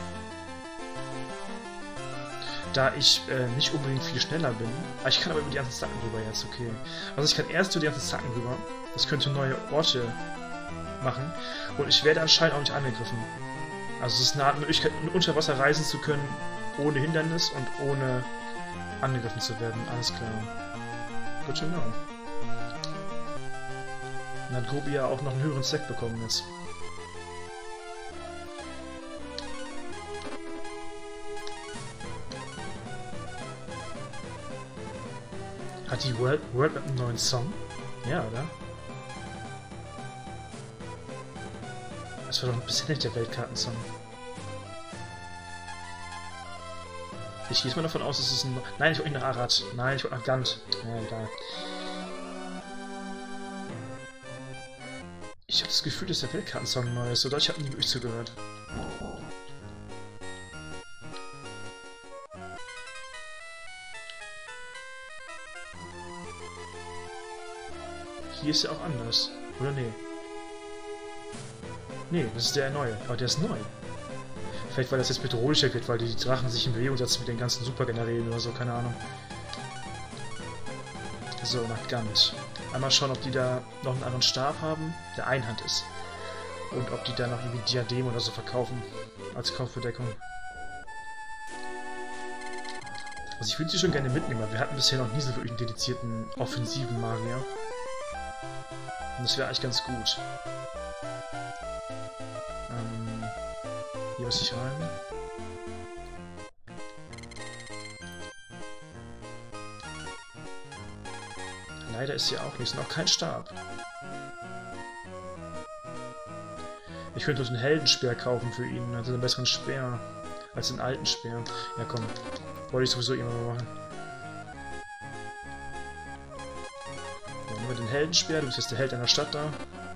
Da ich äh, nicht unbedingt viel schneller bin, aber ich kann aber über die ganzen Zacken rüber jetzt, okay. Also ich kann erst über die ganzen Zacken rüber, das könnte neue Orte machen, und ich werde anscheinend auch nicht angegriffen. Also es ist eine Art Möglichkeit, unter Wasser reisen zu können, ohne Hindernis und ohne angegriffen zu werden, alles klar. Good to know. Und dann hat Gobi ja auch noch einen höheren Stack bekommen jetzt. Hat die World, World Map einen neuen Song? Ja, oder? Das war doch bisher nicht der Weltkartensong. Ich gehe jetzt mal davon aus, dass es ein... Nein, ich wollte nicht nach Arad. Nein, ich wollte nach Gant. Ja, egal. Ich habe das Gefühl, dass der Weltkartensong neu ist, oder? Ich habe nie wirklich zugehört. Hier ist ja auch anders. Oder nee? Nee, das ist der neue. Aber der ist neu. Vielleicht weil das jetzt bedrohlicher wird, weil die Drachen sich in Bewegung setzen mit den ganzen Supergenerälen oder so, keine Ahnung. So, nach Gant. Einmal schauen, ob die da noch einen anderen Stab haben, der Einhand ist. Und ob die da noch irgendwie Diadem oder so verkaufen. Als Kaufbedeckung. Also ich würde sie schon gerne mitnehmen, weil wir hatten bisher noch nie so wirklich einen dedizierten offensiven Magier. Und das wäre eigentlich ganz gut. Ähm, hier muss ich rein. Leider ist hier auch nichts und auch kein Stab. Ich könnte uns einen Heldenspeer kaufen für ihn, also einen besseren Speer als den alten Speer. Ja komm, wollte ich sowieso immer mal machen. Dann nehmen wir den Heldenspeer, du bist jetzt der Held einer Stadt da.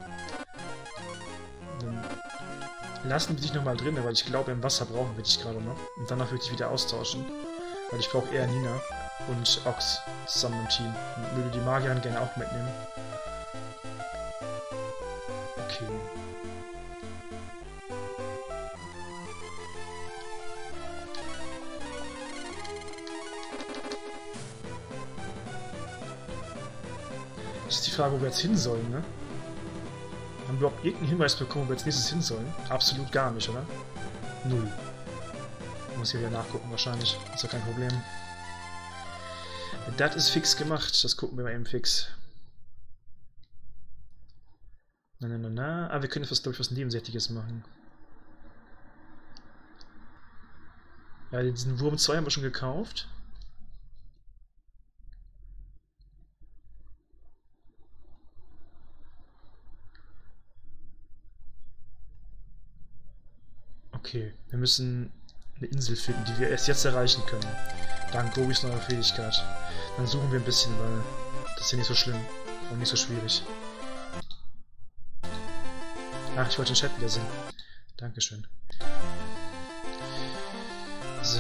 Dann lassen wir dich nochmal drin, weil ich glaube im Wasser brauchen wir dich gerade noch. Und danach würde ich wieder austauschen. Weil ich brauche eher Nina und Ox zusammen im Team. Und würde die Magierin gerne auch mitnehmen. Okay. Das ist die Frage, wo wir jetzt hin sollen, ne? Haben wir überhaupt irgendeinen Hinweis bekommen, wo wir als nächstes hin sollen? Absolut gar nicht, oder? Null. Muss hier wieder nachgucken wahrscheinlich. Ist ja kein Problem. Das ist fix gemacht. Das gucken wir mal eben fix. Na, na, na, na. Ah, wir können etwas, glaube ich, was Nebensächliches machen. Ja, diesen Wurm zwei haben wir schon gekauft. Okay, wir müssen eine Insel finden, die wir erst jetzt erreichen können. Dank Gobis neuer Fähigkeit. Dann suchen wir ein bisschen, weil das ist ja nicht so schlimm und nicht so schwierig. Ach, ich wollte den Chat wieder sehen. Dankeschön. So.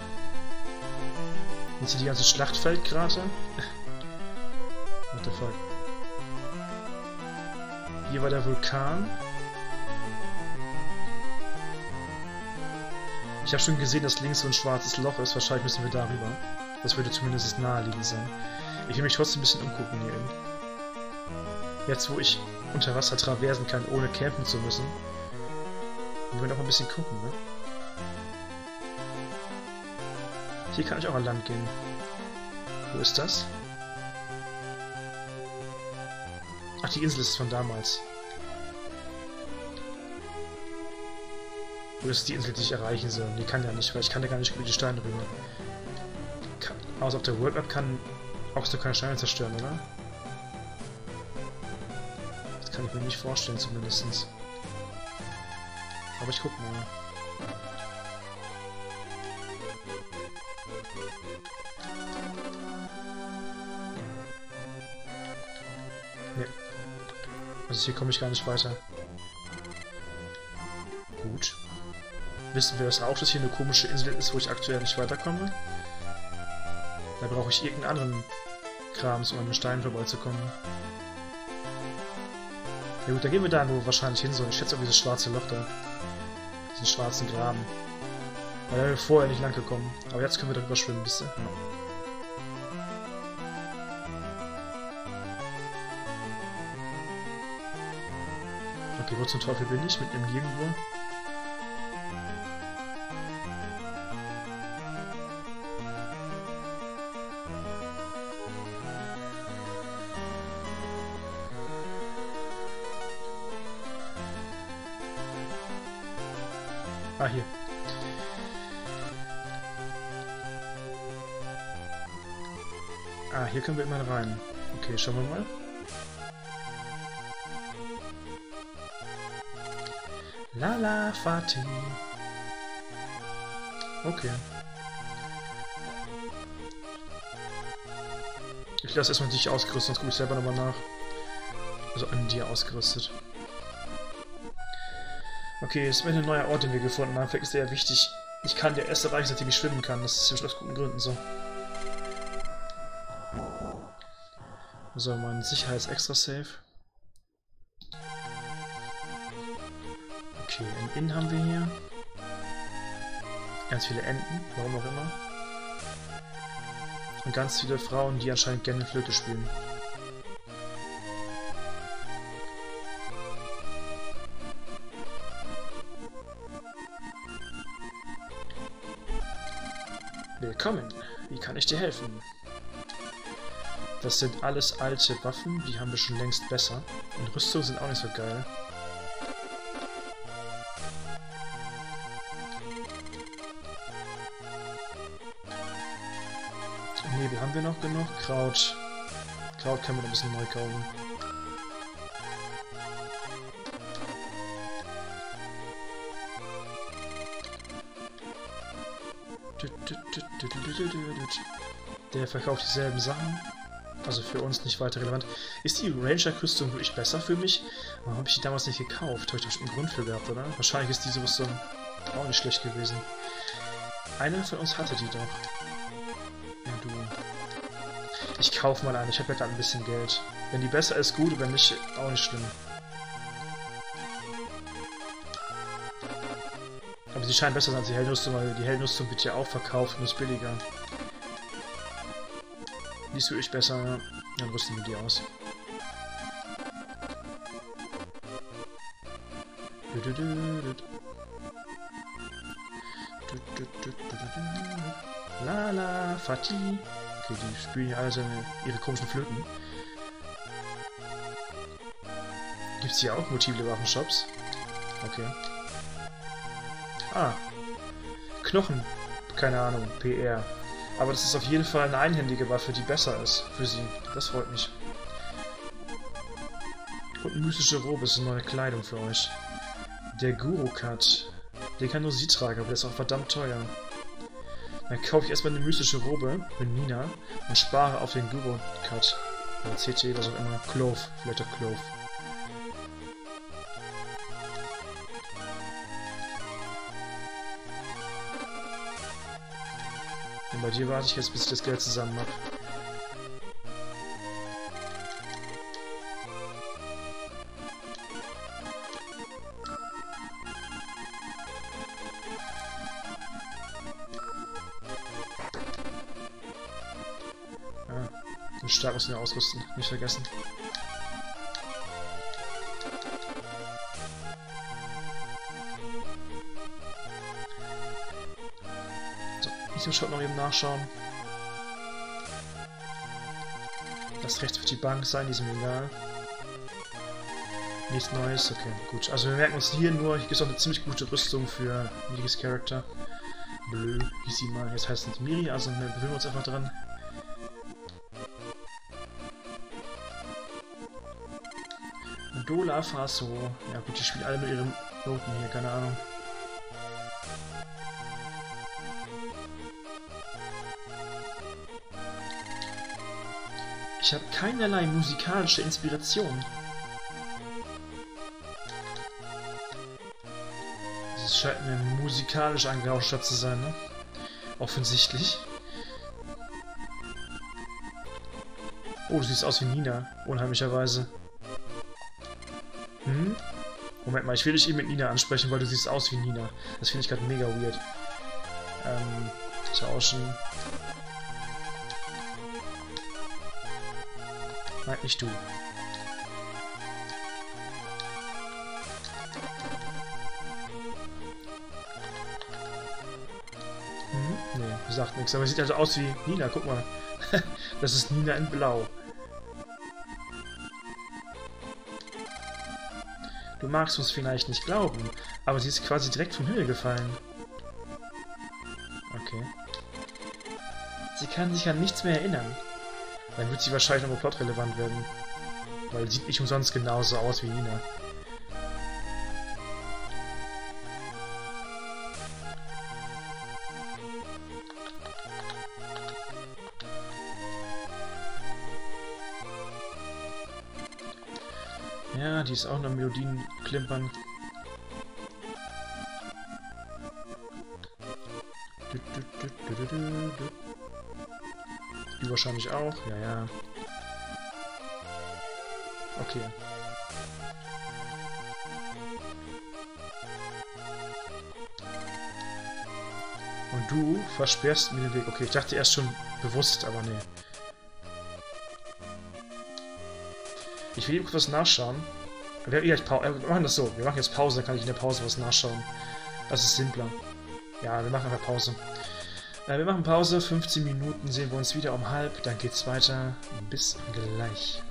Jetzt hier die ganze Schlachtfeldkrater. What the fuck? Hier war der Vulkan. Ich habe schon gesehen, dass links so ein schwarzes Loch ist. Wahrscheinlich müssen wir darüber. Das würde zumindest naheliegend sein. Ich will mich trotzdem ein bisschen umgucken hier eben. Jetzt, wo ich unter Wasser traversen kann, ohne campen zu müssen, wollen wir noch ein bisschen gucken, ne? Hier kann ich auch an Land gehen. Wo ist das? Ach, die Insel ist von damals. Wo ist die Insel, die ich erreichen soll? Die kann ja nicht, weil ich kann ja gar nicht über die Steine rüber. Kann, außer auf der World Map kann auch so keine Steine zerstören, oder? Das kann ich mir nicht vorstellen, zumindest. Aber ich guck mal. Ne. Also hier komme ich gar nicht weiter. Gut. Wissen wir das auch, dass hier eine komische Insel ist, wo ich aktuell nicht weiterkomme? Da brauche ich irgendeinen anderen Krams, um an den Stein vorbeizukommen. Ja gut, da gehen wir da, wo wir wahrscheinlich hin sollen. Ich schätze auch dieses schwarze Loch da. Diesen schwarzen Graben. Weil wir vorher nicht lang gekommen. Aber jetzt können wir darüber schwimmen, wisst ihr? Ja. Okay, wo zum Teufel bin ich? Mit dem Nirgendwo? Ah, hier. Ah, hier können wir immer rein. Okay, schauen wir mal. Lala, Fatih. Okay. Ich lasse erstmal dich ausgerüstet, sonst gucke ich selber nochmal nach. Also an dir ausgerüstet. Okay, jetzt ist ein neuer Ort, den wir gefunden haben. Vielleicht ist der ja wichtig. Ich kann der erste erreichen, seitdem ich schwimmen kann. Das ist ja aus guten Gründen so. So, mal ein Sicherheits-Extra-Save. Okay, ein Inn haben wir hier. Ganz viele Enten, warum auch immer. Und ganz viele Frauen, die anscheinend gerne Flöte spielen. Willkommen, wie kann ich dir helfen? Das sind alles alte Waffen, die haben wir schon längst besser. Und Rüstungen sind auch nicht so geil. Nebel haben wir noch genug. Kraut. Kraut können wir noch ein bisschen neu kaufen. Der verkauft dieselben Sachen. Also für uns nicht weiter relevant. Ist die Ranger-Rüstung wirklich besser für mich? Warum habe ich die damals nicht gekauft? Habe ich doch einen Grund für gehabt, oder? Wahrscheinlich ist diese Rüstung auch nicht schlecht gewesen. Einer von uns hatte die doch. Ja, du. Ich kaufe mal eine. Ich habe ja gerade ein bisschen Geld. Wenn die besser ist, gut. Wenn nicht, auch nicht schlimm. Aber sie scheint besser als die Heldenrüstung, weil die Heldenrüstung wird ja auch verkauft und ist billiger. Die ist wirklich besser, ja. Dann rüsten wir die aus. Lala, Fatih. Okay, die spielen alle seine, ihre komischen Flöten. Gibt es hier auch multiple Waffenshops? Okay. Ah. Knochen. Keine Ahnung. P R. Aber das ist auf jeden Fall eine einhändige Waffe, die besser ist für sie. Das freut mich. Und eine mystische Robe ist eine neue Kleidung für euch. Der Guru-Cut. Den kann nur sie tragen, aber der ist auch verdammt teuer. Dann kaufe ich erstmal eine mystische Robe mit Nina und spare auf den Guru-Cut. Oder C T, was auch immer. Clove. Vielleicht auch Clove. Und bei dir warte ich jetzt, bis ich das Geld zusammen habe. Ah, den Stab müssen wir ausrüsten, nicht vergessen. Ich muss noch eben nachschauen. Das rechts wird die Bank sein, die ist mir egal. Nichts Neues, okay, gut. Also wir merken uns hier nur, hier gibt es auch eine ziemlich gute Rüstung für niedriges Charakter. Blö, hieß sie mal. Jetzt heißt es nicht Miri, also wir gewöhnen uns einfach dran. Dola Faso. Ja gut, die spielen alle mit ihren Noten hier, keine Ahnung. Ich habe keinerlei musikalische Inspiration. Es scheint eine musikalisch angehauchte Stadt zu sein, ne? Offensichtlich. Oh, du siehst aus wie Nina, unheimlicherweise. Hm? Moment mal, ich will dich eben mit Nina ansprechen, weil du siehst aus wie Nina. Das finde ich gerade mega weird. Ähm, tauschen. Nein, nicht du. Hm? Nee, sagt nichts. Aber sieht also aus wie Nina, guck mal. Das ist Nina in Blau. Du magst uns vielleicht nicht glauben, aber sie ist quasi direkt vom Himmel gefallen. Okay. Sie kann sich an nichts mehr erinnern. Dann wird sie wahrscheinlich nochmal plotrelevant werden. Weil sie sieht nicht umsonst genauso aus wie Nina. Ja, die ist auch noch Melodien klimpern. Die wahrscheinlich auch, ja, ja. Okay. Und du versperrst mir den Weg. Okay, ich dachte erst schon bewusst, aber nee. Ich will eben was nachschauen. Wir, ja, ich wir machen das so. Wir machen jetzt Pause, dann kann ich in der Pause was nachschauen. Das ist simpler. Ja, wir machen einfach Pause. Äh, wir machen Pause, fünfzehn Minuten, sehen wir uns wieder um halb. Dann geht's weiter. Bis gleich.